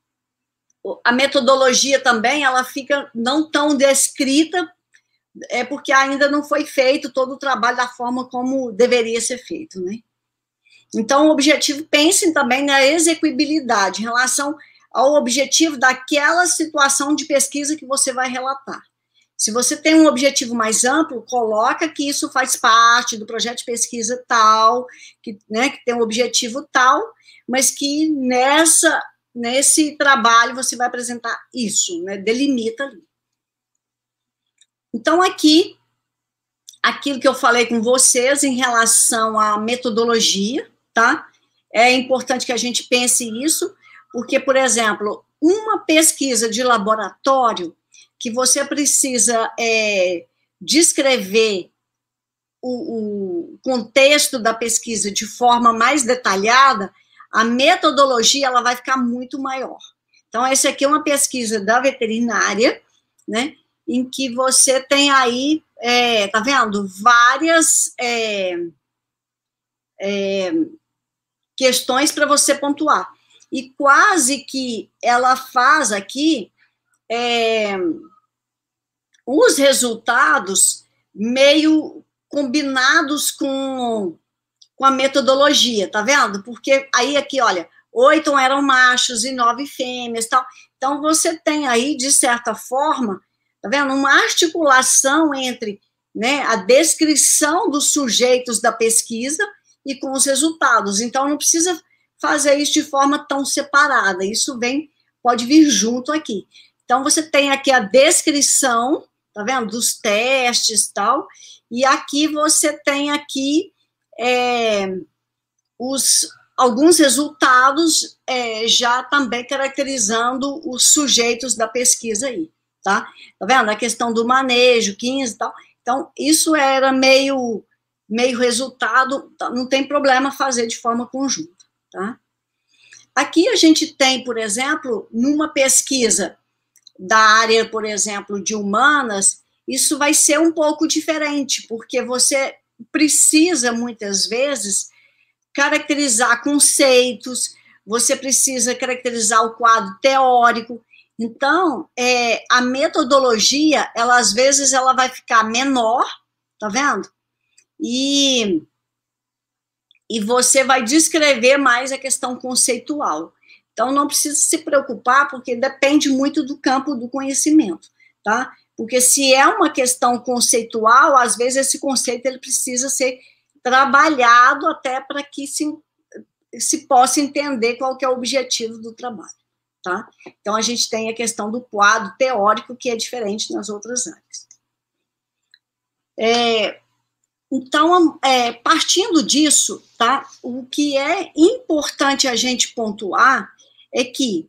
a metodologia também, ela fica não tão descrita, é porque ainda não foi feito todo o trabalho da forma como deveria ser feito, né? Então, o objetivo, pensem também na execuibilidade em relação ao objetivo daquela situação de pesquisa que você vai relatar. Se você tem um objetivo mais amplo, coloca que isso faz parte do projeto de pesquisa tal, que, né, que tem um objetivo tal, mas que nessa, nesse trabalho você vai apresentar isso, né, delimita ali. Então, aqui, aquilo que eu falei com vocês em relação à metodologia, tá? É importante que a gente pense isso, porque, por exemplo, uma pesquisa de laboratório que você precisa é, descrever o, o contexto da pesquisa de forma mais detalhada, a metodologia ela vai ficar muito maior. Então, essa aqui é uma pesquisa da veterinária, né, em que você tem aí, é, tá vendo, várias é, é, questões para você pontuar. E quase que ela faz aqui é, os resultados meio combinados com, com a metodologia, tá vendo? Porque aí aqui, olha, oito eram machos e nove fêmeas, tal. Então, você tem aí, de certa forma, tá vendo? Uma articulação entre, né, a descrição dos sujeitos da pesquisa e com os resultados. Então, não precisa fazer isso de forma tão separada. Isso vem, pode vir junto aqui. Então, você tem aqui a descrição, tá vendo? Dos testes e tal. E aqui você tem aqui é, os, alguns resultados é, já também caracterizando os sujeitos da pesquisa aí, tá? Tá vendo? A questão do manejo, quinze e tal. Então, isso era meio, meio resultado, não tem problema fazer de forma conjunta, tá? Aqui a gente tem, por exemplo, numa pesquisa da área, por exemplo, de humanas, isso vai ser um pouco diferente, porque você precisa, muitas vezes, caracterizar conceitos, você precisa caracterizar o quadro teórico. Então, é, a metodologia, ela, às vezes, ela vai ficar menor, tá vendo? E, e você vai descrever mais a questão conceitual. Então, não precisa se preocupar, porque depende muito do campo do conhecimento, tá? Porque se é uma questão conceitual, às vezes esse conceito ele precisa ser trabalhado até para que se, se possa entender qual que é o objetivo do trabalho, tá? Então, a gente tem a questão do quadro teórico, que é diferente nas outras áreas. É, então, é, partindo disso, tá? O que é importante a gente pontuar é que,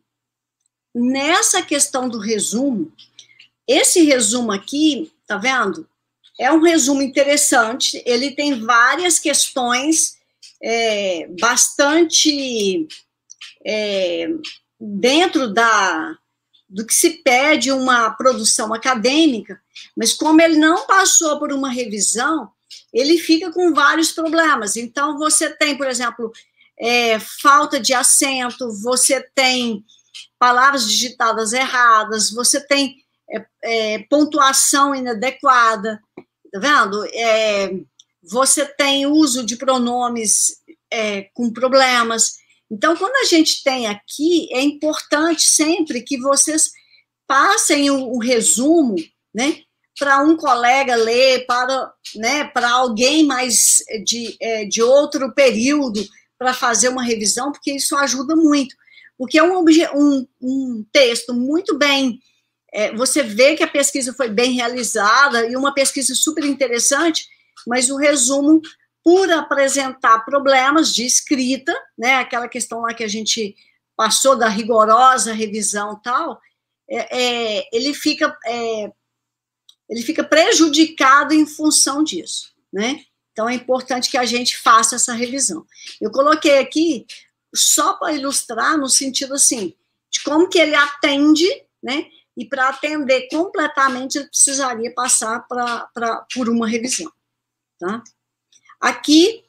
nessa questão do resumo, esse resumo aqui, tá vendo? é um resumo interessante, ele tem várias questões é, bastante é, dentro da, do que se pede uma produção acadêmica, mas como ele não passou por uma revisão, ele fica com vários problemas. Então, você tem, por exemplo, é, falta de acento, você tem palavras digitadas erradas, você tem é, é, pontuação inadequada, tá vendo? É, você tem uso de pronomes é, com problemas. Então, quando a gente tem aqui, é importante sempre que vocês passem o, o resumo, né, para um colega ler, para, né, para alguém mais de, é, de outro período, para fazer uma revisão, porque isso ajuda muito. Porque é um, um, um texto muito bem... É, você vê que a pesquisa foi bem realizada, e uma pesquisa super interessante, mas o resumo, por apresentar problemas de escrita, né, aquela questão lá que a gente passou da rigorosa revisão e tal, é, é, ele fica... É, ele fica prejudicado em função disso, né? Então, é importante que a gente faça essa revisão. Eu coloquei aqui só para ilustrar no sentido, assim, de como que ele atende, né? E para atender completamente, ele precisaria passar pra, pra, por uma revisão, tá? Aqui,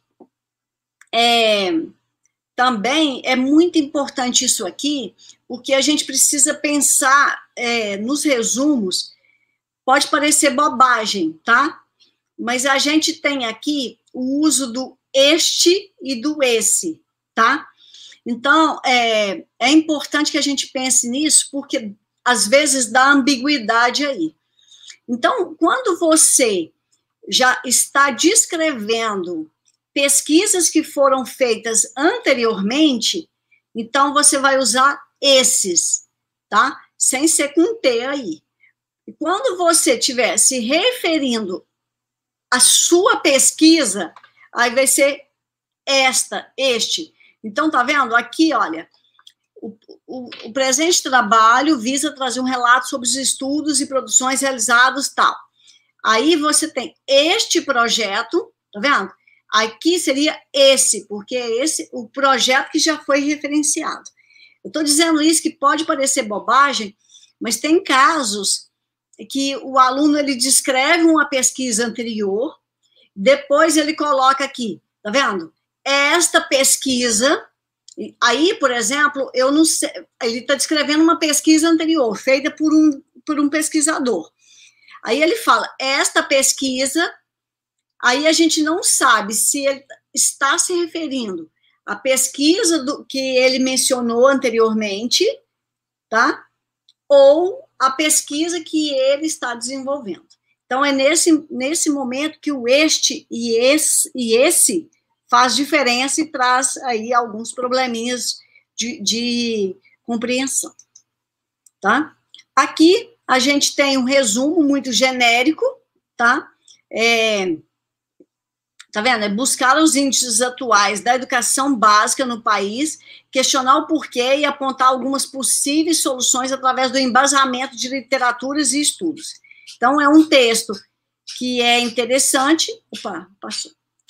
é, também é muito importante isso aqui, porque a gente precisa pensar é, nos resumos. Pode parecer bobagem, tá? Mas a gente tem aqui o uso do este e do esse, tá? Então, é, é importante que a gente pense nisso, porque às vezes dá ambiguidade aí. Então, quando você já está descrevendo pesquisas que foram feitas anteriormente, então você vai usar esses, tá? Sem ser com T aí. E quando você estiver se referindo à sua pesquisa, aí vai ser esta, este. Então, tá vendo? Aqui, olha, o, o, o presente trabalho visa trazer um relato sobre os estudos e produções realizados, tal. Aí você tem este projeto, tá vendo? Aqui seria esse, porque é esse o projeto que já foi referenciado. Eu estou dizendo isso que pode parecer bobagem, mas tem casos que o aluno ele descreve uma pesquisa anterior, depois ele coloca aqui, tá vendo? Esta pesquisa, aí, por exemplo, eu não sei, ele está descrevendo uma pesquisa anterior, feita por um, por um pesquisador. Aí ele fala, esta pesquisa, aí a gente não sabe se ele está se referindo à pesquisa do, que ele mencionou anteriormente, tá? Ou a pesquisa que ele está desenvolvendo. Então, é nesse, nesse momento que o este e esse, e esse faz diferença e traz aí alguns probleminhas de, de compreensão, tá? Aqui, a gente tem um resumo muito genérico, tá? É, tá vendo? É buscar os índices atuais da educação básica no país, questionar o porquê e apontar algumas possíveis soluções através do embasamento de literaturas e estudos. Então, é um texto que é interessante, opa, passou,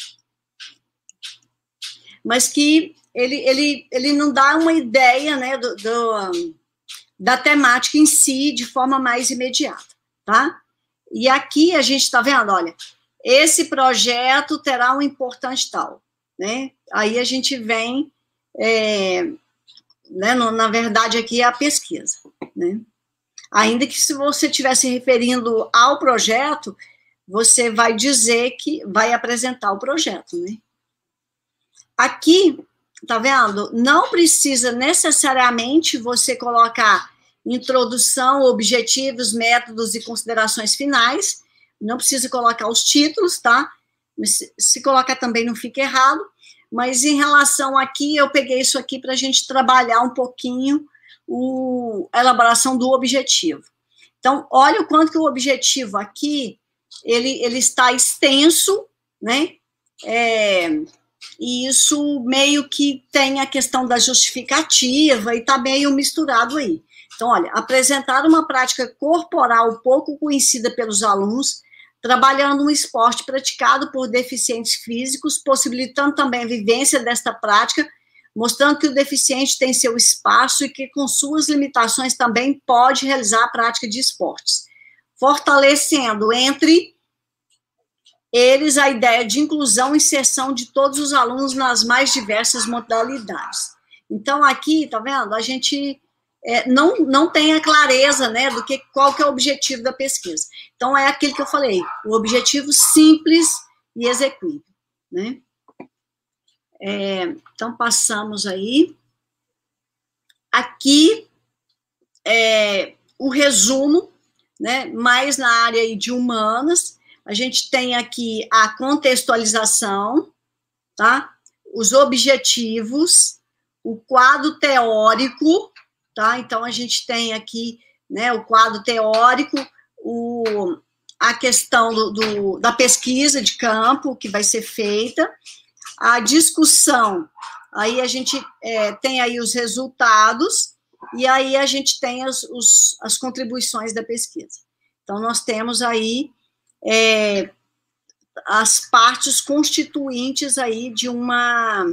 mas que ele, ele, ele não dá uma ideia, né, do, do, da temática em si de forma mais imediata, tá? E aqui a gente está vendo, olha, esse projeto terá um importante tal, né? Aí a gente vem, é, né, no, na verdade, aqui é a pesquisa, né? Ainda que se você estiver se referindo ao projeto, você vai dizer que vai apresentar o projeto, né? Aqui, tá vendo? Não precisa necessariamente você colocar introdução, objetivos, métodos e considerações finais, não precisa colocar os títulos, tá? Se, se colocar também não fica errado, mas em relação aqui, eu peguei isso aqui para a gente trabalhar um pouquinho o, a elaboração do objetivo. Então, olha o quanto que o objetivo aqui, ele, ele está extenso, né? É, e isso meio que tem a questão da justificativa e está meio misturado aí. Então, olha, apresentar uma prática corporal pouco conhecida pelos alunos, trabalhando um esporte praticado por deficientes físicos, possibilitando também a vivência desta prática, mostrando que o deficiente tem seu espaço e que, com suas limitações, também pode realizar a prática de esportes, fortalecendo entre eles a ideia de inclusão e inserção de todos os alunos nas mais diversas modalidades. Então, aqui, tá vendo? A gente é, não, não tem a clareza, né, do que, qual que é o objetivo da pesquisa. Então, é aquilo que eu falei, o objetivo simples e execuível, né? É, então, passamos aí. Aqui, é, o resumo, né, mais na área aí de humanas. A gente tem aqui a contextualização, tá? Os objetivos, o quadro teórico, tá? Então, a gente tem aqui, né, o quadro teórico, o, a questão do, do, da pesquisa de campo que vai ser feita, a discussão, aí a gente é, tem aí os resultados, e aí a gente tem as, os, as contribuições da pesquisa. Então, nós temos aí É, as partes constituintes aí de uma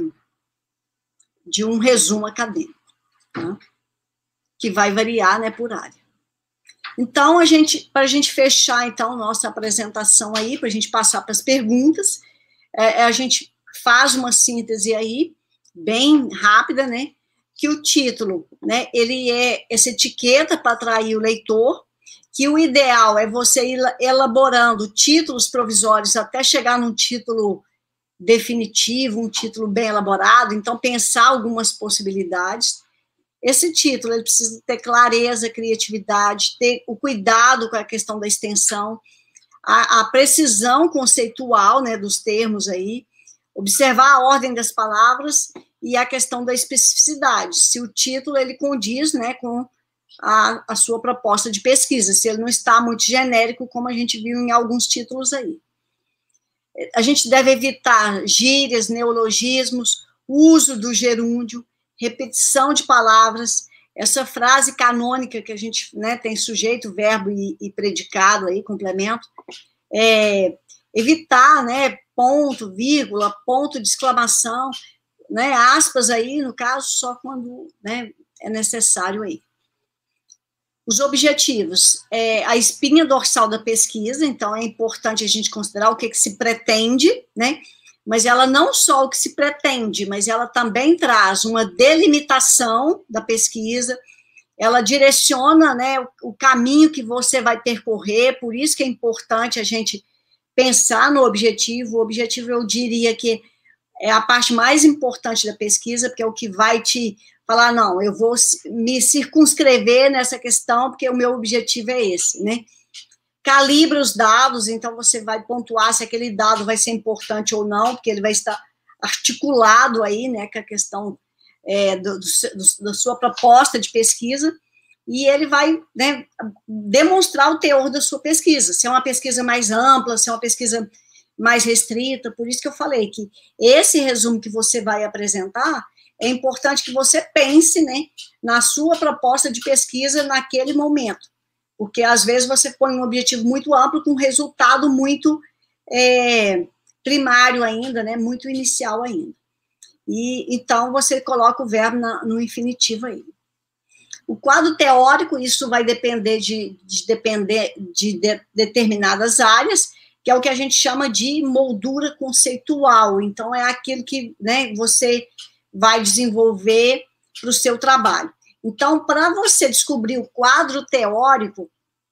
de um resumo acadêmico, tá? Que vai variar, né, por área. Então, a gente, para a gente fechar, então, nossa apresentação aí, para a gente passar para as perguntas, é, a gente faz uma síntese aí, bem rápida, né, que o título, né, ele é essa etiqueta para atrair o leitor, que o ideal é você ir elaborando títulos provisórios até chegar num título definitivo, um título bem elaborado, então pensar algumas possibilidades. Esse título, ele precisa ter clareza, criatividade, ter o cuidado com a questão da extensão, a, a precisão conceitual, né, dos termos aí, observar a ordem das palavras e a questão da especificidade, se o título, ele condiz, né, com A, a sua proposta de pesquisa, se ele não está muito genérico, como a gente viu em alguns títulos aí. A gente deve evitar gírias, neologismos, uso do gerúndio, repetição de palavras, essa frase canônica que a gente, né, tem sujeito, verbo e, e predicado aí, complemento, é, evitar, né, ponto, vírgula, ponto de exclamação, né, aspas aí, no caso, só quando, né, é necessário aí. Os objetivos, é a espinha dorsal da pesquisa, então é importante a gente considerar o que, que se pretende, né? Mas ela não só o que se pretende, mas ela também traz uma delimitação da pesquisa, ela direciona, né, o, o caminho que você vai percorrer, por isso que é importante a gente pensar no objetivo. O objetivo, eu diria que é a parte mais importante da pesquisa, porque é o que vai te falar, não, eu vou me circunscrever nessa questão, porque o meu objetivo é esse, né? Calibra os dados, então você vai pontuar se aquele dado vai ser importante ou não, porque ele vai estar articulado aí, né, com a questão é, do, do, da sua proposta de pesquisa, e ele vai, né, demonstrar o teor da sua pesquisa, se é uma pesquisa mais ampla, se é uma pesquisa mais restrita. Por isso que eu falei que esse resumo que você vai apresentar, é importante que você pense, né, na sua proposta de pesquisa naquele momento, porque às vezes você põe um objetivo muito amplo com um resultado muito é, primário ainda, né, muito inicial ainda. E então você coloca o verbo na, no infinitivo aí. O quadro teórico, isso vai depender de, de depender de, de determinadas áreas, que é o que a gente chama de moldura conceitual. Então é aquilo que, né, você vai desenvolver para o seu trabalho. Então, para você descobrir o quadro teórico,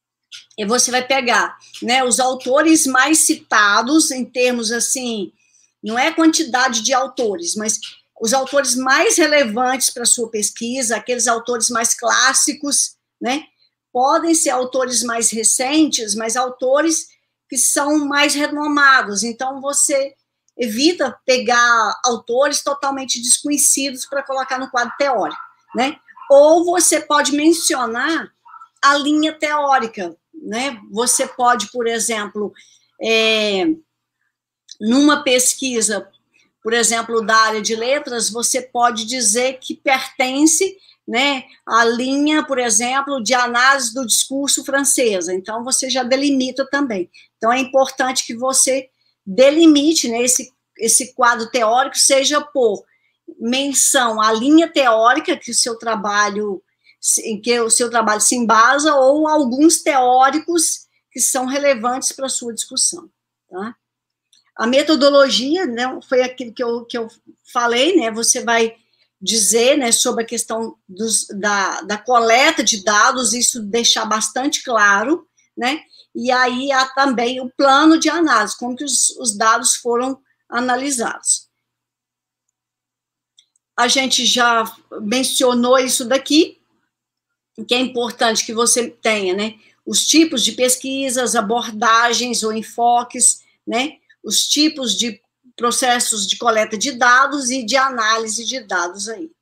você vai pegar, né, os autores mais citados, em termos assim, não é quantidade de autores, mas os autores mais relevantes para a sua pesquisa, aqueles autores mais clássicos, né, podem ser autores mais recentes, mas autores que são mais renomados. Então, você evita pegar autores totalmente desconhecidos para colocar no quadro teórico, né? Ou você pode mencionar a linha teórica, né? Você pode, por exemplo, é, numa pesquisa, por exemplo, da área de letras, você pode dizer que pertence, né, a linha, por exemplo, de análise do discurso francesa. Então, você já delimita também. Então, é importante que você delimite, né, esse, esse quadro teórico, seja por menção à linha teórica que o seu trabalho, em que o seu trabalho se embasa, ou alguns teóricos que são relevantes para a sua discussão, tá? A metodologia, né, foi aquilo que eu, que eu falei, né, você vai dizer, né, sobre a questão dos, da, da coleta de dados, isso deixar bastante claro, né, e aí há também o plano de análise, como que os, os dados foram analisados. A gente já mencionou isso daqui, que é importante que você tenha, né, os tipos de pesquisas, abordagens ou enfoques, né, os tipos de processos de coleta de dados e de análise de dados aí.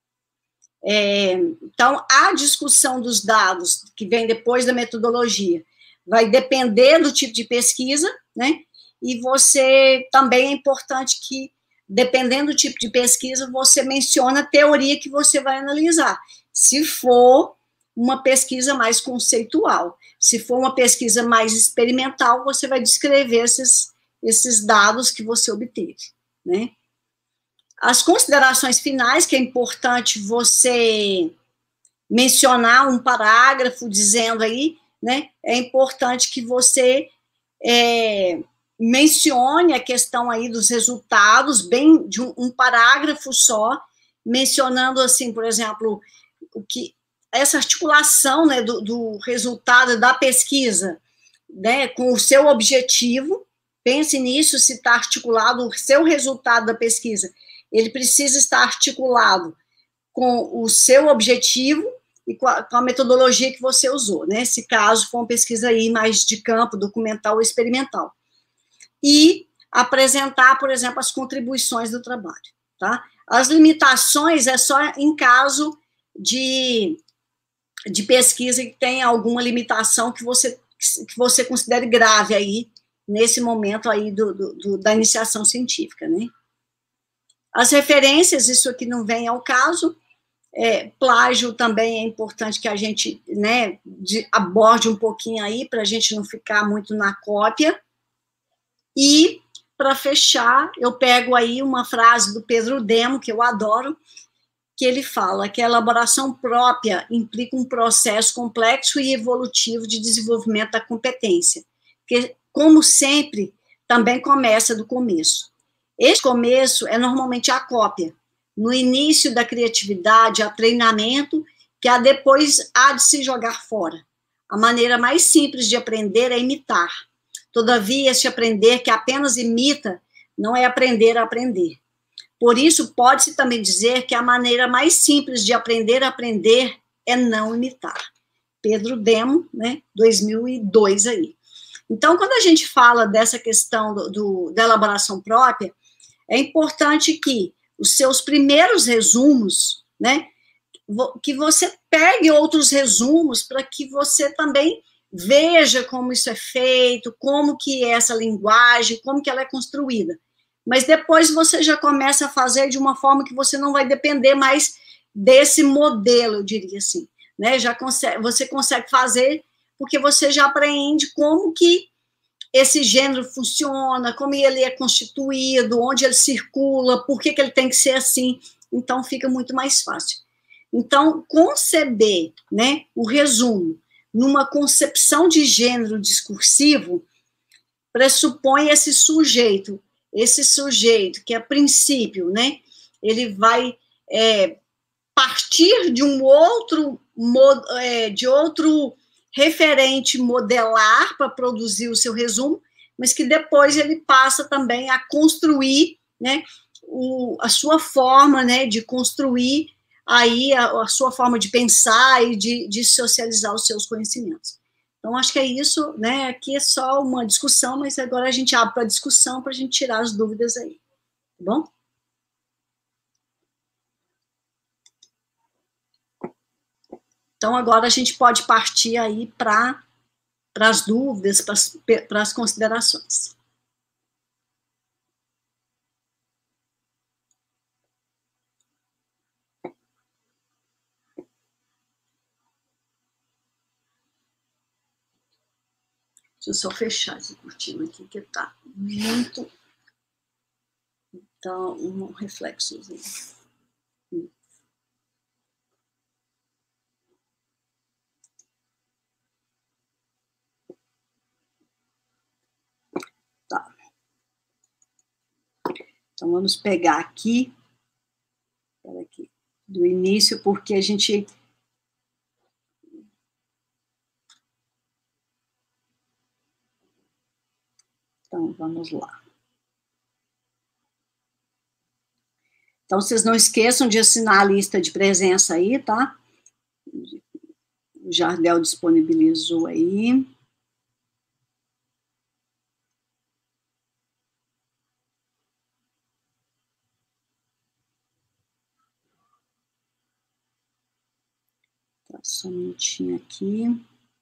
É, então, a discussão dos dados, que vem depois da metodologia, vai depender do tipo de pesquisa, né, e você, também é importante que, dependendo do tipo de pesquisa, você menciona a teoria que você vai analisar. Se for uma pesquisa mais conceitual, se for uma pesquisa mais experimental, você vai descrever esses, esses dados que você obteve, né. As considerações finais, que é importante você mencionar um parágrafo dizendo aí, né, é importante que você é, mencione a questão aí dos resultados, bem de um, um parágrafo só, mencionando assim, por exemplo, o que essa articulação, né, do, do resultado da pesquisa, né, com o seu objetivo. Pense nisso, se está articulado o seu resultado da pesquisa, ele precisa estar articulado com o seu objetivo e com a, com a metodologia que você usou, né? Se caso for uma pesquisa aí mais de campo, documental ou experimental. E apresentar, por exemplo, as contribuições do trabalho, tá? As limitações é só em caso de, de pesquisa que tem alguma limitação que você, que você considere grave aí, nesse momento aí do, do, do, da iniciação científica, né? As referências, isso aqui não vem ao caso. É, plágio também é importante que a gente, né, de, aborde um pouquinho aí, para a gente não ficar muito na cópia. E, para fechar, eu pego aí uma frase do Pedro Demo, que eu adoro, que ele fala que a elaboração própria implica um processo complexo e evolutivo de desenvolvimento da competência, que, como sempre, também começa do começo. Este começo é normalmente a cópia. No início da criatividade, há treinamento, que há depois há de se jogar fora. A maneira mais simples de aprender é imitar. Todavia, este aprender que apenas imita não é aprender a aprender. Por isso, pode-se também dizer que a maneira mais simples de aprender a aprender é não imitar. Pedro Demo, né, dois mil e dois aí. Então, quando a gente fala dessa questão do, do, da elaboração própria, é importante que os seus primeiros resumos, né, que você pegue outros resumos para que você também veja como isso é feito, como que é essa linguagem, como que ela é construída. Mas depois você já começa a fazer de uma forma que você não vai depender mais desse modelo, eu diria assim, né, já consegue, você consegue fazer porque você já aprende como que esse gênero funciona, como ele é constituído, onde ele circula, por que, que ele tem que ser assim, então fica muito mais fácil. Então, conceber, né, o resumo numa concepção de gênero discursivo pressupõe esse sujeito, esse sujeito que, a princípio, né, ele vai é, partir de um outro, é, de outro referente modelar para produzir o seu resumo, mas que depois ele passa também a construir, né, o, a sua forma, né, de construir aí a, a sua forma de pensar e de, de socializar os seus conhecimentos. Então, acho que é isso, né, aqui é só uma discussão, mas agora a gente abre para a discussão para a gente tirar as dúvidas aí, tá bom? Então, agora a gente pode partir aí para as dúvidas, para as considerações. Deixa eu só fechar essa cortina aqui, que tá muito... Tá um reflexozinho. Tá. Então, vamos pegar aqui, aqui, do início, porque a gente... Então, vamos lá. Então, vocês não esqueçam de assinar a lista de presença aí, tá? O Jardel disponibilizou aí. Tá, só um minutinho aqui.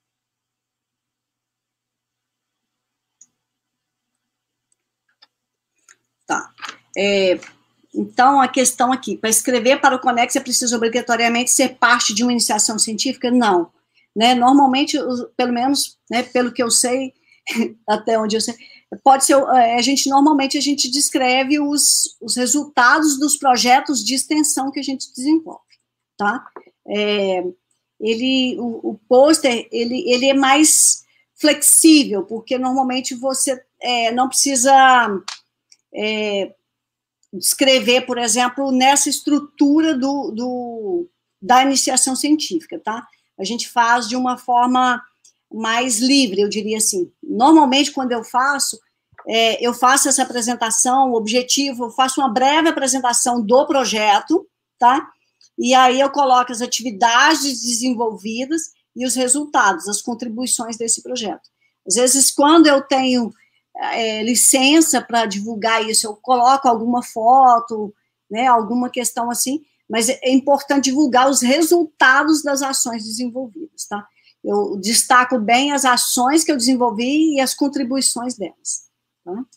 Tá. É, então, a questão aqui, para escrever para o Connex é preciso obrigatoriamente ser parte de uma iniciação científica? Não. Né? Normalmente, pelo menos, né, pelo que eu sei, até onde eu sei, pode ser, a gente, normalmente, a gente descreve os, os resultados dos projetos de extensão que a gente desenvolve, tá? É, ele, o, o pôster, ele, ele é mais flexível, porque normalmente você é, não precisa é, descrever, por exemplo, nessa estrutura do, do, da iniciação científica, tá? A gente faz de uma forma mais livre, eu diria assim. Normalmente, quando eu faço, é, eu faço essa apresentação, o objetivo, eu faço uma breve apresentação do projeto, tá? E aí eu coloco as atividades desenvolvidas e os resultados, as contribuições desse projeto. Às vezes, quando eu tenho é, licença para divulgar isso, eu coloco alguma foto, né, alguma questão assim, mas é importante divulgar os resultados das ações desenvolvidas, tá? Eu destaco bem as ações que eu desenvolvi e as contribuições delas, tá?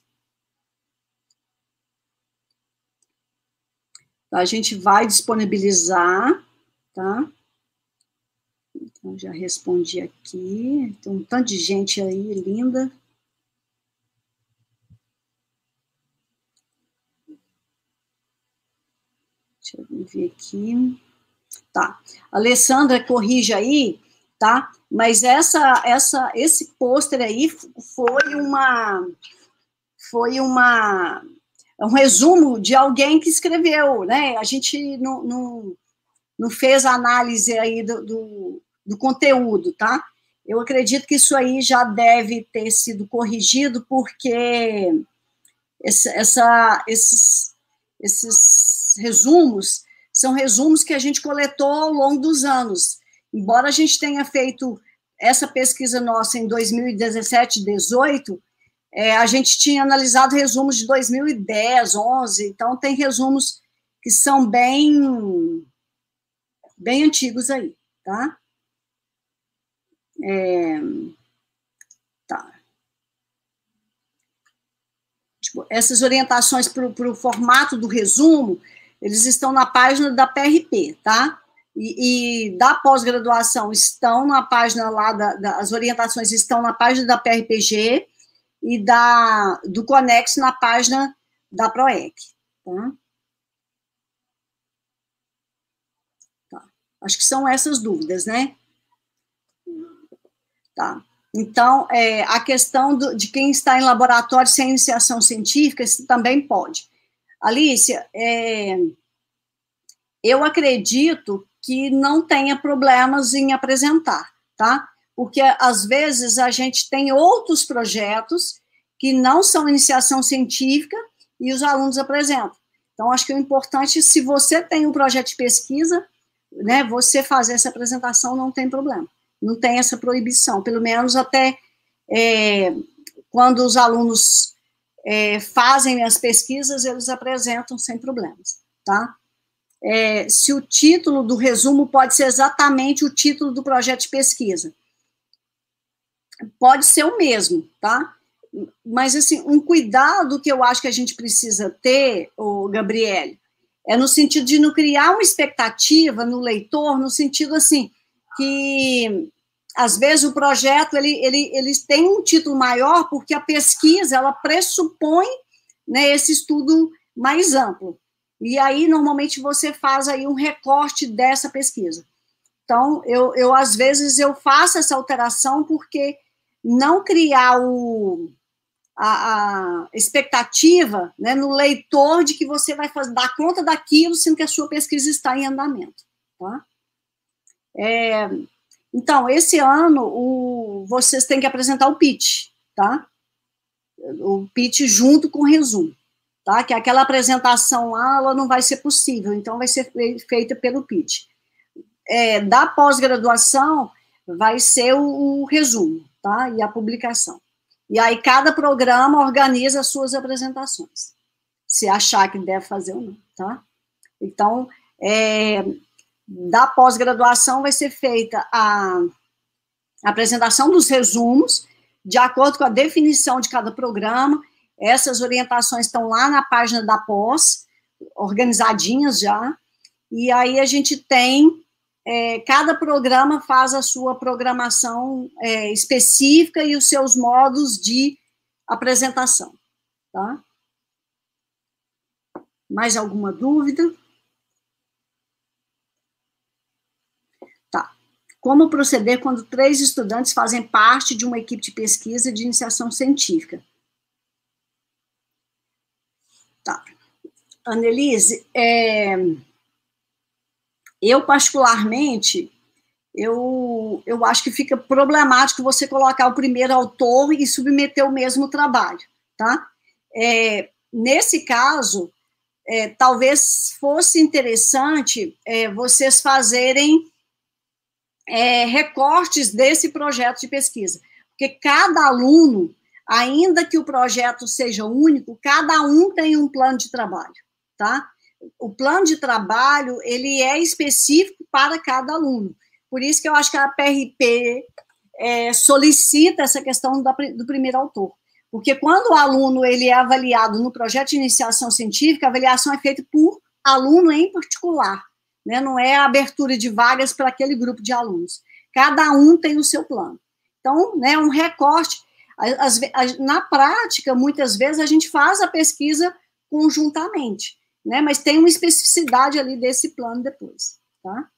A gente vai disponibilizar, tá? Então, já respondi aqui. Tem um tanto de gente aí, linda. Deixa eu ver aqui. Tá. Alessandra, corrige aí, tá? Mas essa, essa, esse pôster aí foi uma... Foi uma... um resumo de alguém que escreveu, né? A gente não, não, não fez análise aí do, do, do conteúdo, tá? Eu acredito que isso aí já deve ter sido corrigido, porque essa, essa, esses, esses resumos são resumos que a gente coletou ao longo dos anos. Embora a gente tenha feito essa pesquisa nossa em dois mil e dezessete, dezoito, É, a gente tinha analisado resumos de dois mil e dez, onze, então tem resumos que são bem, bem antigos aí, tá? É, tá. Tipo, essas orientações para o formato do resumo, eles estão na página da P R P, tá? E, e da pós-graduação estão na página lá, da, da, as orientações estão na página da P R P G, e da, do Connex na página da PROEC. Tá? Tá. Acho que são essas dúvidas, né? Tá. Então, é, a questão do, de quem está em laboratório sem iniciação científica, isso também pode. Alícia, é, eu acredito que não tenha problemas em apresentar, tá? Porque, às vezes, a gente tem outros projetos que não são iniciação científica e os alunos apresentam. Então, acho que o importante, se você tem um projeto de pesquisa, né, você fazer essa apresentação não tem problema. Não tem essa proibição, pelo menos até é, quando os alunos é, fazem as pesquisas, eles apresentam sem problemas, tá? É, se o título do resumo pode ser exatamente o título do projeto de pesquisa, pode ser o mesmo, tá? Mas, assim, um cuidado que eu acho que a gente precisa ter, ô, Gabriele, é no sentido de não criar uma expectativa no leitor, no sentido, assim, que, às vezes o projeto ele, ele, ele tem um título maior porque a pesquisa ela pressupõe, né, esse estudo mais amplo. E aí, normalmente, você faz aí um recorte dessa pesquisa. Então, eu, eu às vezes, eu faço essa alteração porque não criar o, a, a expectativa, né, no leitor de que você vai fazer, dar conta daquilo, sendo que a sua pesquisa está em andamento. Tá? É, então, esse ano, o, vocês têm que apresentar o pitch, tá? O pitch junto com o resumo, tá? Que aquela apresentação lá, ela não vai ser possível, então vai ser feita pelo pitch. É, da pós-graduação, vai ser o, o resumo, tá? E a publicação. E aí, cada programa organiza as suas apresentações, se achar que deve fazer ou não, tá? Então, é, da pós-graduação vai ser feita a, a apresentação dos resumos, de acordo com a definição de cada programa. Essas orientações estão lá na página da pós, organizadinhas já, e aí a gente tem, é, cada programa faz a sua programação é, específica e os seus modos de apresentação, tá? Mais alguma dúvida? Tá. Como proceder quando três estudantes fazem parte de uma equipe de pesquisa de iniciação científica? Tá. Annelise, é, eu particularmente, eu, eu acho que fica problemático você colocar o primeiro autor e submeter o mesmo trabalho, tá? É, nesse caso, é, talvez fosse interessante é, vocês fazerem é, recortes desse projeto de pesquisa, porque cada aluno, ainda que o projeto seja único, cada um tem um plano de trabalho, tá? O plano de trabalho, ele é específico para cada aluno. Por isso que eu acho que a P R P é, solicita essa questão da, do primeiro autor. Porque quando o aluno ele é avaliado no projeto de iniciação científica, a avaliação é feita por aluno em particular, né? Não é a abertura de vagas para aquele grupo de alunos. Cada um tem o seu plano. Então, né, um recorte. As, as, na prática, muitas vezes, a gente faz a pesquisa conjuntamente, né? Mas tem uma especificidade ali desse plano depois, tá?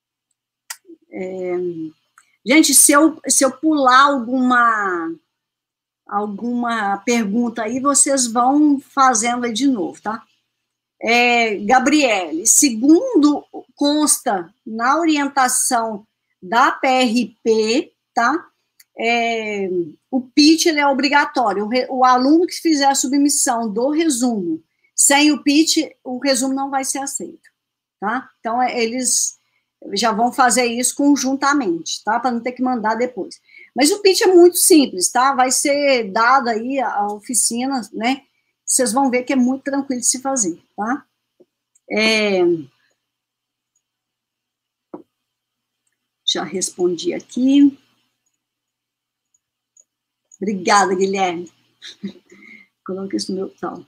É, gente, se eu, se eu pular alguma, alguma pergunta aí, vocês vão fazendo aí de novo, tá? É, Gabriele, segundo consta na orientação da P R P, tá? É, o pitch ele é obrigatório. O, o aluno que fizer a submissão do resumo sem o pitch, o resumo não vai ser aceito, tá? Então, é, eles já vão fazer isso conjuntamente, tá? Para não ter que mandar depois. Mas o pitch é muito simples, tá? Vai ser dado aí a oficina, né? Vocês vão ver que é muito tranquilo de se fazer, tá? É... Já respondi aqui. Obrigada, Guilherme. Coloca isso no meu tal.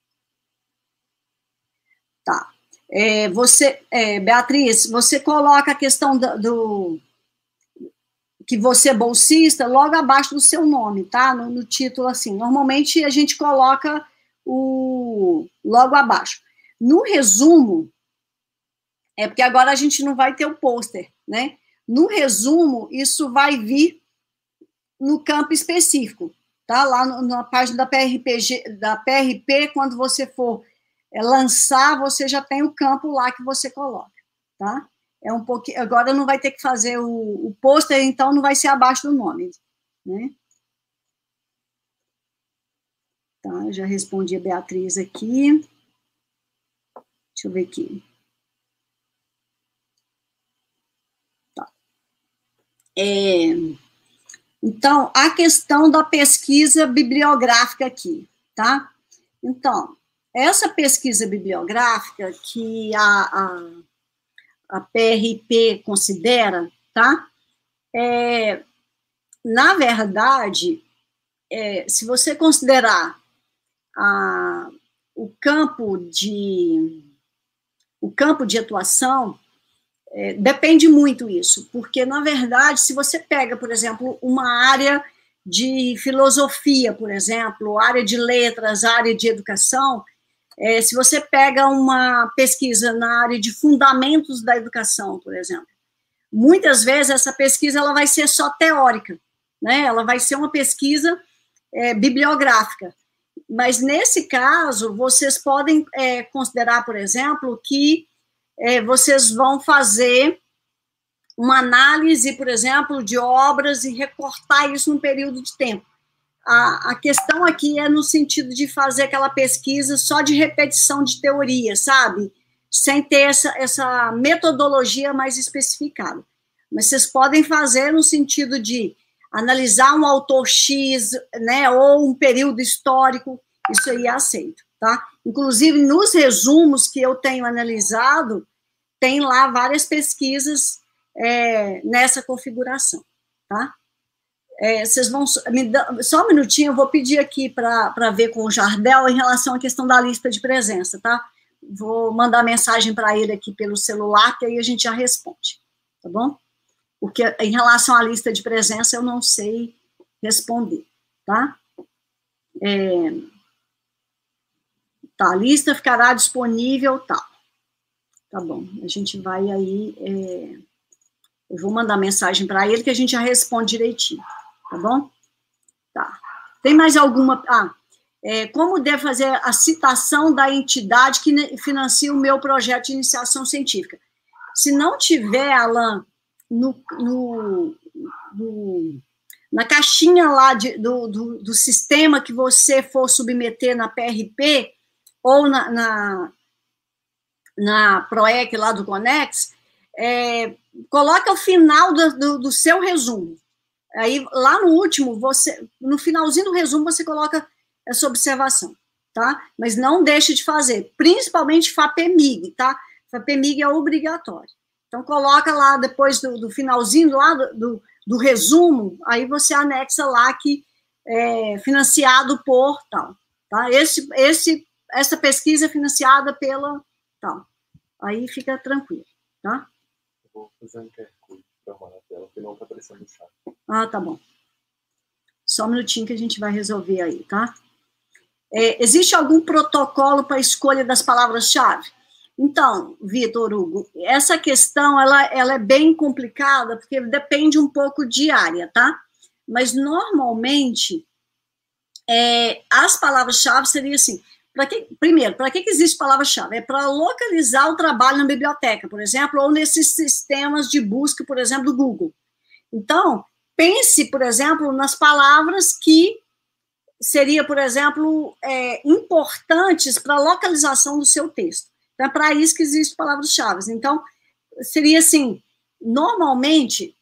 Tá. É, você, é, Beatriz, você coloca a questão do, do que você é bolsista logo abaixo do seu nome, tá? No, no título, assim. Normalmente a gente coloca o logo abaixo. No resumo, é porque agora a gente não vai ter o pôster, né? No resumo, isso vai vir no campo específico, tá? Lá no, na página da P R P G, da P R P, quando você for é, lançar, você já tem o campo lá que você coloca, tá? É um pouquinho, agora não vai ter que fazer o, o pôster, então não vai ser abaixo do nome, né? Tá, já respondi a Beatriz aqui. Deixa eu ver aqui. Tá. É, então, a questão da pesquisa bibliográfica aqui, tá? Então, essa pesquisa bibliográfica que a, a, a P R P considera, tá? É, na verdade, é, se você considerar a, o campo de o campo de atuação, É, depende muito isso, porque, na verdade, se você pega, por exemplo, uma área de filosofia, por exemplo, área de letras, área de educação, é, se você pega uma pesquisa na área de fundamentos da educação, por exemplo, muitas vezes essa pesquisa ela vai ser só teórica, né? Ela vai ser uma pesquisa é, bibliográfica. Mas, nesse caso, vocês podem é, considerar, por exemplo, que é, vocês vão fazer uma análise, por exemplo, de obras e recortar isso num período de tempo. A, a questão aqui é no sentido de fazer aquela pesquisa só de repetição de teoria, sabe? Sem ter essa, essa metodologia mais especificada. Mas vocês podem fazer no sentido de analisar um autor X, né, ou um período histórico, isso aí é aceito, tá? Inclusive, nos resumos que eu tenho analisado, tem lá várias pesquisas é, nessa configuração, tá? É, vocês vão, me dá, só um minutinho, eu vou pedir aqui para ver com o Jardel em relação à questão da lista de presença, tá? Vou mandar mensagem para ele aqui pelo celular, que aí a gente já responde, tá bom? Porque em relação à lista de presença eu não sei responder, tá? É, tá, a lista ficará disponível, tal. Tá bom, a gente vai aí, é, eu vou mandar mensagem para ele que a gente já responde direitinho, tá bom? Tá. Tem mais alguma... Ah, é, como devo fazer a citação da entidade que financia o meu projeto de iniciação científica? Se não tiver, Alan, no, no, no, na caixinha lá de, do, do, do sistema que você for submeter na P R P ou na, na, na PROEC lá do Conex, é, coloca o final do, do, do seu resumo. Aí, lá no último, você, no finalzinho do resumo, você coloca essa observação, tá? Mas não deixe de fazer, principalmente FAPEMIG, tá? FAPEMIG é obrigatório. Então, coloca lá, depois do, do finalzinho lá do, do, do resumo, aí você anexa lá que é financiado por tal, tá? Esse, esse, essa pesquisa é financiada pela tal. Aí fica tranquilo, tá? Eu vou fazer um Q R Code para arrumar na tela, que não está aparecendo no chat. Ah, tá bom. Só um minutinho que a gente vai resolver aí, tá? É, existe algum protocolo para a escolha das palavras-chave? Então, Vitor Hugo, essa questão ela, ela é bem complicada, porque depende um pouco de área, tá? Mas, normalmente, é, as palavras-chave seriam assim, pra que, primeiro, para que, que existe palavra-chave? É para localizar o trabalho na biblioteca, por exemplo, ou nesses sistemas de busca, por exemplo, do Google. Então, pense, por exemplo, nas palavras que seria, por exemplo, é, importantes para a localização do seu texto. Então, é para isso que existem palavras-chave. Então, seria assim, normalmente,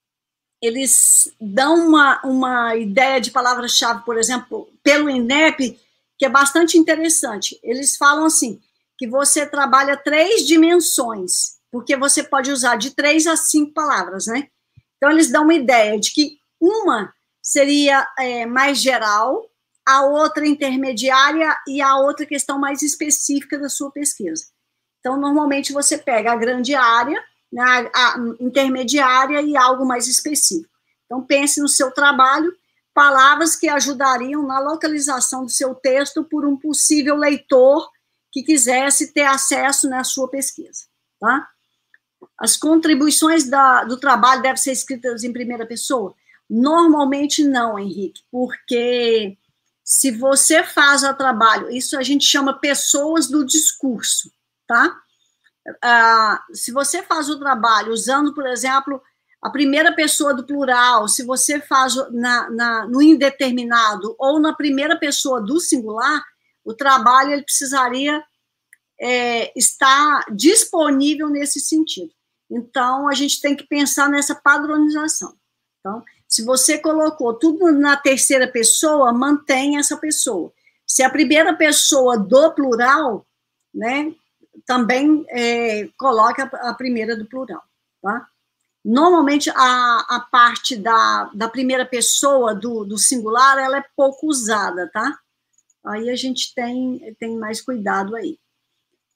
eles dão uma, uma ideia de palavra-chave, por exemplo, pelo INEP, que é bastante interessante. Eles falam assim, que você trabalha três dimensões, porque você pode usar de três a cinco palavras, né? Então, eles dão uma ideia de que uma seria é, mais geral, a outra intermediária e a outra questão mais específica da sua pesquisa. Então, normalmente, você pega a grande área, né, a intermediária e algo mais específico. Então, pense no seu trabalho, palavras que ajudariam na localização do seu texto por um possível leitor que quisesse ter acesso na sua pesquisa, tá? As contribuições da, do trabalho devem ser escritas em primeira pessoa? Normalmente não, Henrique, porque se você faz o trabalho, isso a gente chama pessoas do discurso, tá? Ah, se você faz o trabalho usando, por exemplo, a primeira pessoa do plural, se você faz na, na, no indeterminado ou na primeira pessoa do singular, o trabalho ele precisaria é, estar disponível nesse sentido. Então, a gente tem que pensar nessa padronização. Então, se você colocou tudo na terceira pessoa, mantém essa pessoa. Se a primeira pessoa do plural, né, também é, coloca a primeira do plural, tá? Normalmente, a, a parte da, da primeira pessoa do, do singular, ela é pouco usada, tá? Aí a gente tem, tem mais cuidado aí.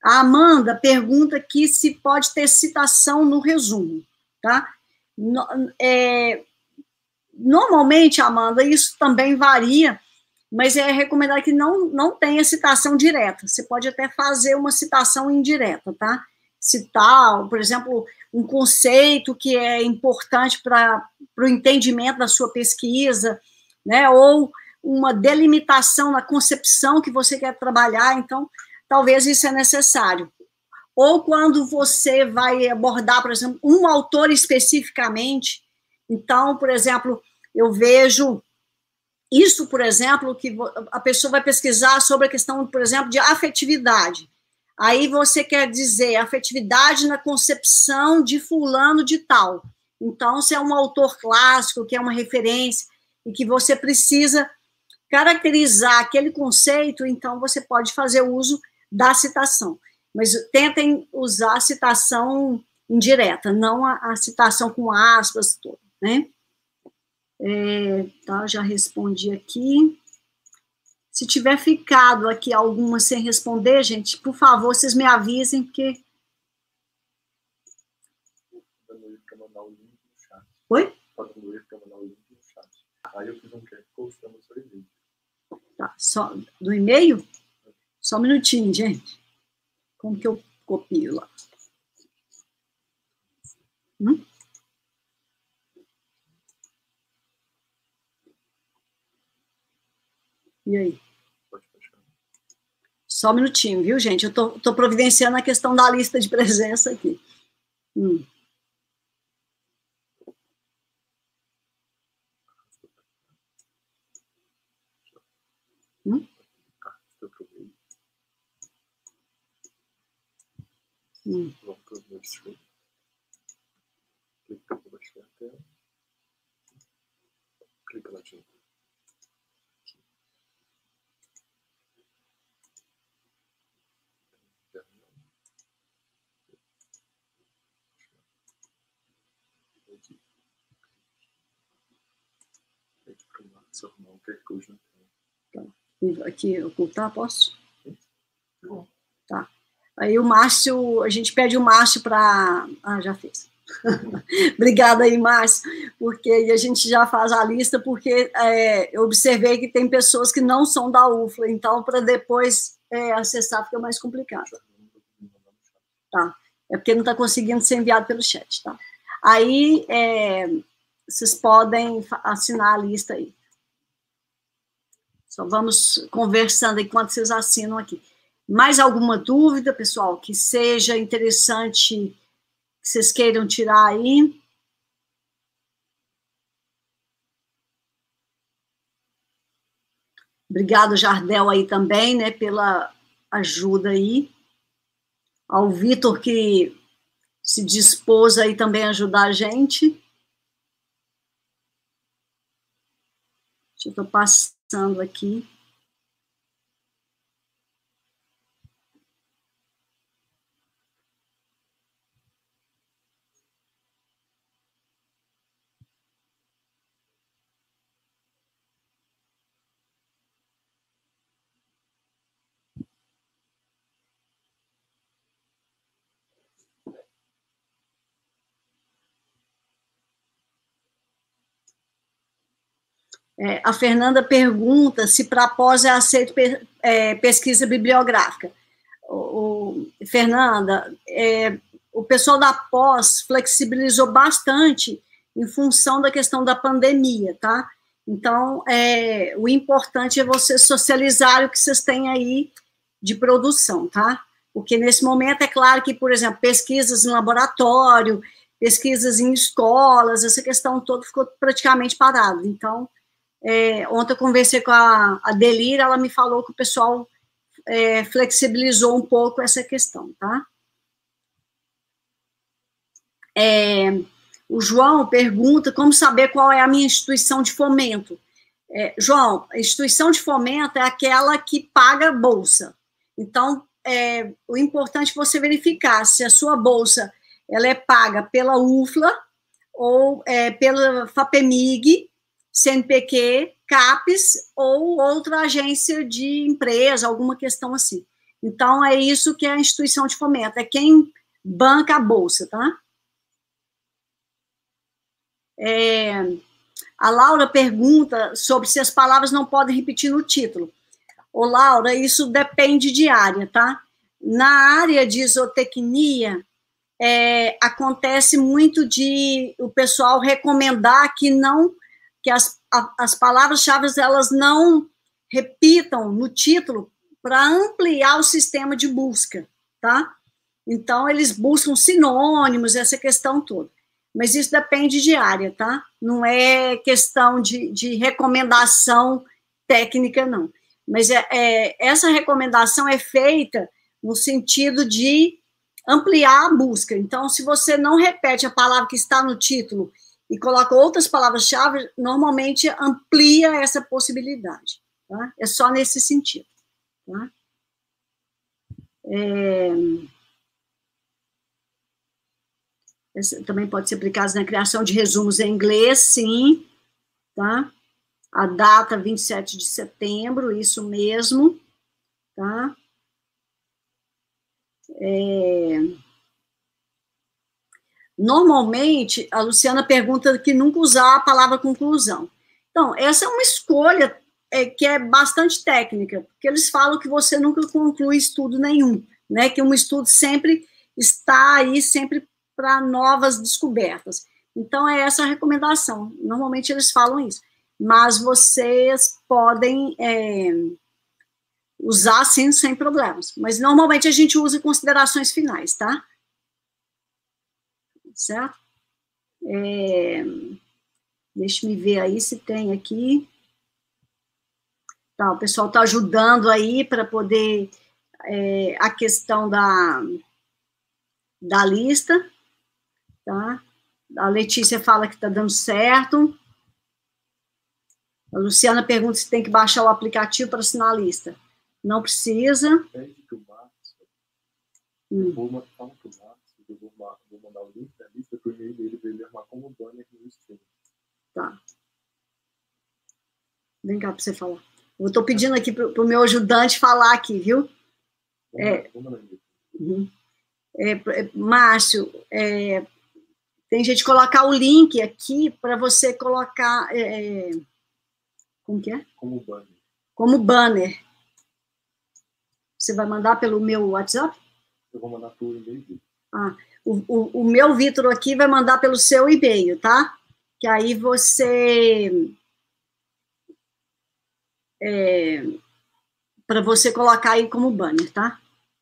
A Amanda pergunta aqui se pode ter citação no resumo, tá? No, é, normalmente, Amanda, isso também varia, mas é recomendado que não, não tenha citação direta. Você pode até fazer uma citação indireta, tá? Citar, por exemplo, um conceito que é importante para o entendimento da sua pesquisa, né? Ou uma delimitação na concepção que você quer trabalhar, então, talvez isso é necessário. Ou quando você vai abordar, por exemplo, um autor especificamente, então, por exemplo, eu vejo isso, por exemplo, que a pessoa vai pesquisar sobre a questão, por exemplo, de afetividade. Aí você quer dizer afetividade na concepção de fulano de tal. Então, se é um autor clássico, que é uma referência, e que você precisa caracterizar aquele conceito, então você pode fazer uso da citação. Mas tentem usar a citação indireta, não a, a citação com aspas, toda, né? É, tá, já respondi aqui. Se tiver ficado aqui alguma sem responder, gente, por favor, vocês me avisem, porque... Oi? Aí eu fiz um Q R Code no seu e-mail. Tá, só do e-mail? Só um minutinho, gente. Como que eu copio lá? Hum? E aí? Só um minutinho, viu, gente? Eu tô, tô providenciando a questão da lista de presença aqui. Hum. Hum? Hum. Clica para baixar a tela. Clica lá de novo. Se arrumar um Q R Code na tela. Tá. Aqui, ocultar, posso? Sim. Tá. Aí o Márcio, a gente pede o Márcio para... Ah, já fez. Obrigada aí, Márcio, porque a gente já faz a lista, porque é, eu observei que tem pessoas que não são da U F L A, então para depois é, acessar fica mais complicado. Tá. É porque não está conseguindo ser enviado pelo chat, tá? Aí é, vocês podem assinar a lista aí. Só vamos conversando enquanto vocês assinam aqui. Mais alguma dúvida, pessoal, que seja interessante que vocês queiram tirar aí? Obrigado, Jardel, aí também, né, pela ajuda aí. Ao Vitor, que se dispôs aí também a ajudar a gente. Eu estou passando aqui. É, a Fernanda pergunta se para pós é aceito pe, é, pesquisa bibliográfica. O, o, Fernanda, é, o pessoal da pós flexibilizou bastante em função da questão da pandemia, tá? Então, é, o importante é vocês socializarem o que vocês têm aí de produção, tá? Porque nesse momento é claro que, por exemplo, pesquisas em laboratório, pesquisas em escolas, essa questão toda ficou praticamente parada. Então, É, ontem eu conversei com a, a Delira, ela me falou que o pessoal é, flexibilizou um pouco essa questão, tá? É, o João pergunta como saber qual é a minha instituição de fomento. É, João, a instituição de fomento é aquela que paga a bolsa. Então, é, o importante é você verificar se a sua bolsa ela é paga pela U F L A ou é, pela FAPEMIG, C N P Q, CAPES ou outra agência de empresa, alguma questão assim. Então, é isso que é a instituição de fomento, é quem banca a bolsa, tá? É, a Laura pergunta sobre se as palavras não podem repetir no título. Ô, Laura, isso depende de área, tá? Na área de isotecnia, é, acontece muito de o pessoal recomendar que não, que as, a, as palavras-chave elas não repitam no título para ampliar o sistema de busca, tá? Então, eles buscam sinônimos, essa questão toda. Mas isso depende de área, tá? Não é questão de, de recomendação técnica, não. Mas é, é, essa recomendação é feita no sentido de ampliar a busca. Então, se você não repete a palavra que está no título e coloca outras palavras-chave, normalmente amplia essa possibilidade. Tá? É só nesse sentido. Tá? É... Esse também pode ser aplicado na criação de resumos em inglês, sim. Tá? A data, vinte e sete de setembro, isso mesmo. Tá? É... Normalmente, a Luciana pergunta que nunca usar a palavra conclusão. Então, essa é uma escolha é, que é bastante técnica, porque eles falam que você nunca conclui estudo nenhum, né? Que um estudo sempre está aí, sempre para novas descobertas. Então, é essa a recomendação. Normalmente, eles falam isso. Mas vocês podem é, usar, sim, sem problemas. Mas, normalmente, a gente usa considerações finais, tá? Certo? É, deixa me ver aí se tem aqui. Tá, o pessoal está ajudando aí para poder é, a questão da, da lista. Tá? A Letícia fala que está dando certo. A Luciana pergunta se tem que baixar o aplicativo para assinar a lista. Não precisa. Pede que o Marcos. Hum. Eu vou mandar o Marcos, eu vou mandar o link da lista para o e-mail dele para ele arrumar como banner no stream. Tá. Vem cá para você falar. Eu estou pedindo aqui para o meu ajudante falar aqui, viu? É, uhum. é, é, Márcio, é, tem gente colocar o link aqui para você colocar. É, como que é? Como banner. Como banner. Você vai mandar pelo meu WhatsApp? Eu vou mandar pelo e-mail. Ah, o, o, o meu Vitor aqui vai mandar pelo seu e-mail, tá? Que aí você... É, para você colocar aí como banner, tá?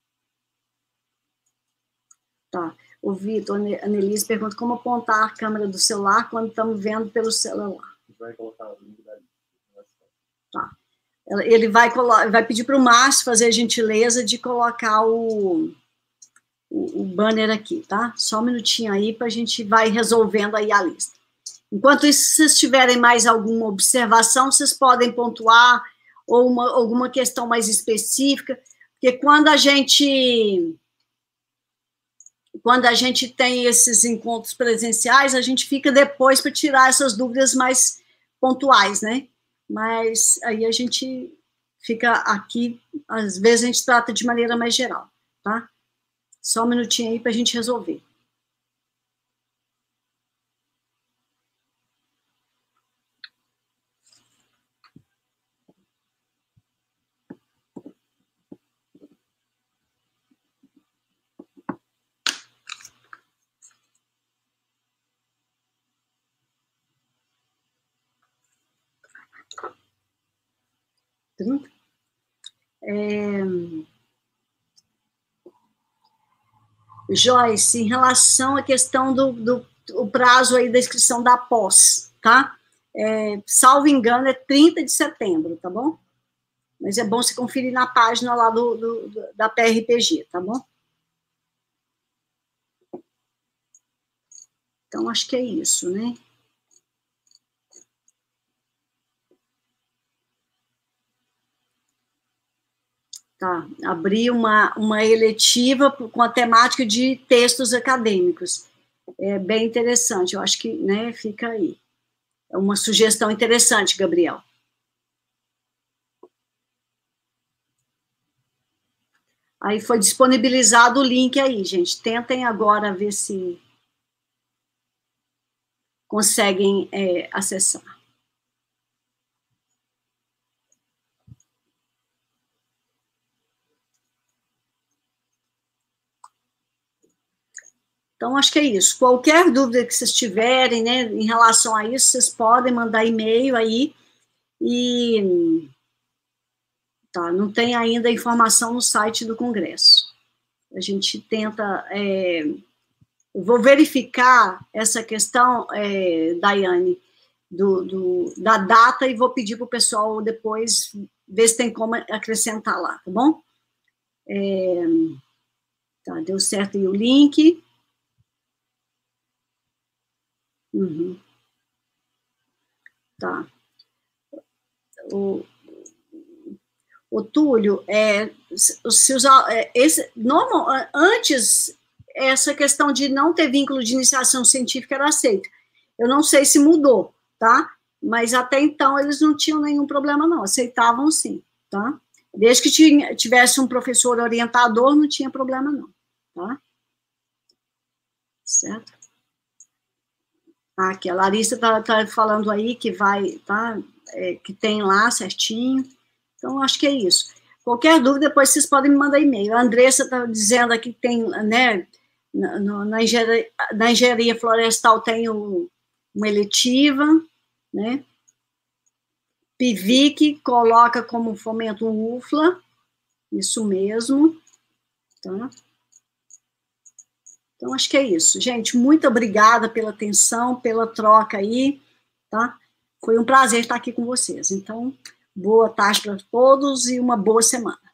Tá. O Vitor, a Annelise pergunta como apontar a câmera do celular quando estamos vendo pelo celular. Vai colocar o link da lista. Tá. Ele vai, vai pedir para o Márcio fazer a gentileza de colocar o, o, o banner aqui, tá? Só um minutinho aí para a gente vai resolvendo aí a lista. Enquanto isso, se vocês tiverem mais alguma observação, vocês podem pontuar ou uma, alguma questão mais específica, porque quando a gente quando a gente tem esses encontros presenciais, a gente fica depois para tirar essas dúvidas mais pontuais, né? Mas aí a gente fica aqui, às vezes a gente trata de maneira mais geral, tá? Só um minutinho aí para a gente resolver. É... Joyce, em relação à questão do, do o prazo aí da inscrição da pós, tá? É, salvo engano, é trinta de setembro, tá bom? Mas é bom você conferir na página lá do, do, do da P R P G, tá bom? Então, acho que é isso, né? Tá, abri uma, uma eletiva com a temática de textos acadêmicos. É bem interessante, eu acho que, né, fica aí. É uma sugestão interessante, Gabriel. Aí foi disponibilizado o link aí, gente. Tentem agora ver se conseguem é, acessar. Então, acho que é isso. Qualquer dúvida que vocês tiverem, né, em relação a isso, vocês podem mandar e-mail aí. E tá, não tem ainda informação no site do Congresso. A gente tenta... É, eu vou verificar essa questão, é, Daiane, do, do, da data, e vou pedir para o pessoal depois ver se tem como acrescentar lá, tá bom? É, tá, deu certo aí o link. Uhum. Tá. O, o Túlio, é, se usar, é, esse, normal, antes, essa questão de não ter vínculo de iniciação científica era aceita. Eu não sei se mudou, tá? Mas até então eles não tinham nenhum problema, não. Aceitavam sim, tá? Desde que tinha, tivesse um professor orientador, não tinha problema, não, tá? Certo? Ah, aqui, a Larissa tá, tá falando aí que vai, tá? É, que tem lá certinho. Então, acho que é isso. Qualquer dúvida, depois vocês podem me mandar e-mail. A Andressa está dizendo aqui que tem, né, na, na, engenharia, na engenharia florestal tem o, uma eletiva, né? P I V I C coloca como fomento um U F L A, isso mesmo, tá? Então, acho que é isso. Gente, muito obrigada pela atenção, pela troca aí, tá? Foi um prazer estar aqui com vocês. Então, boa tarde para todos e uma boa semana.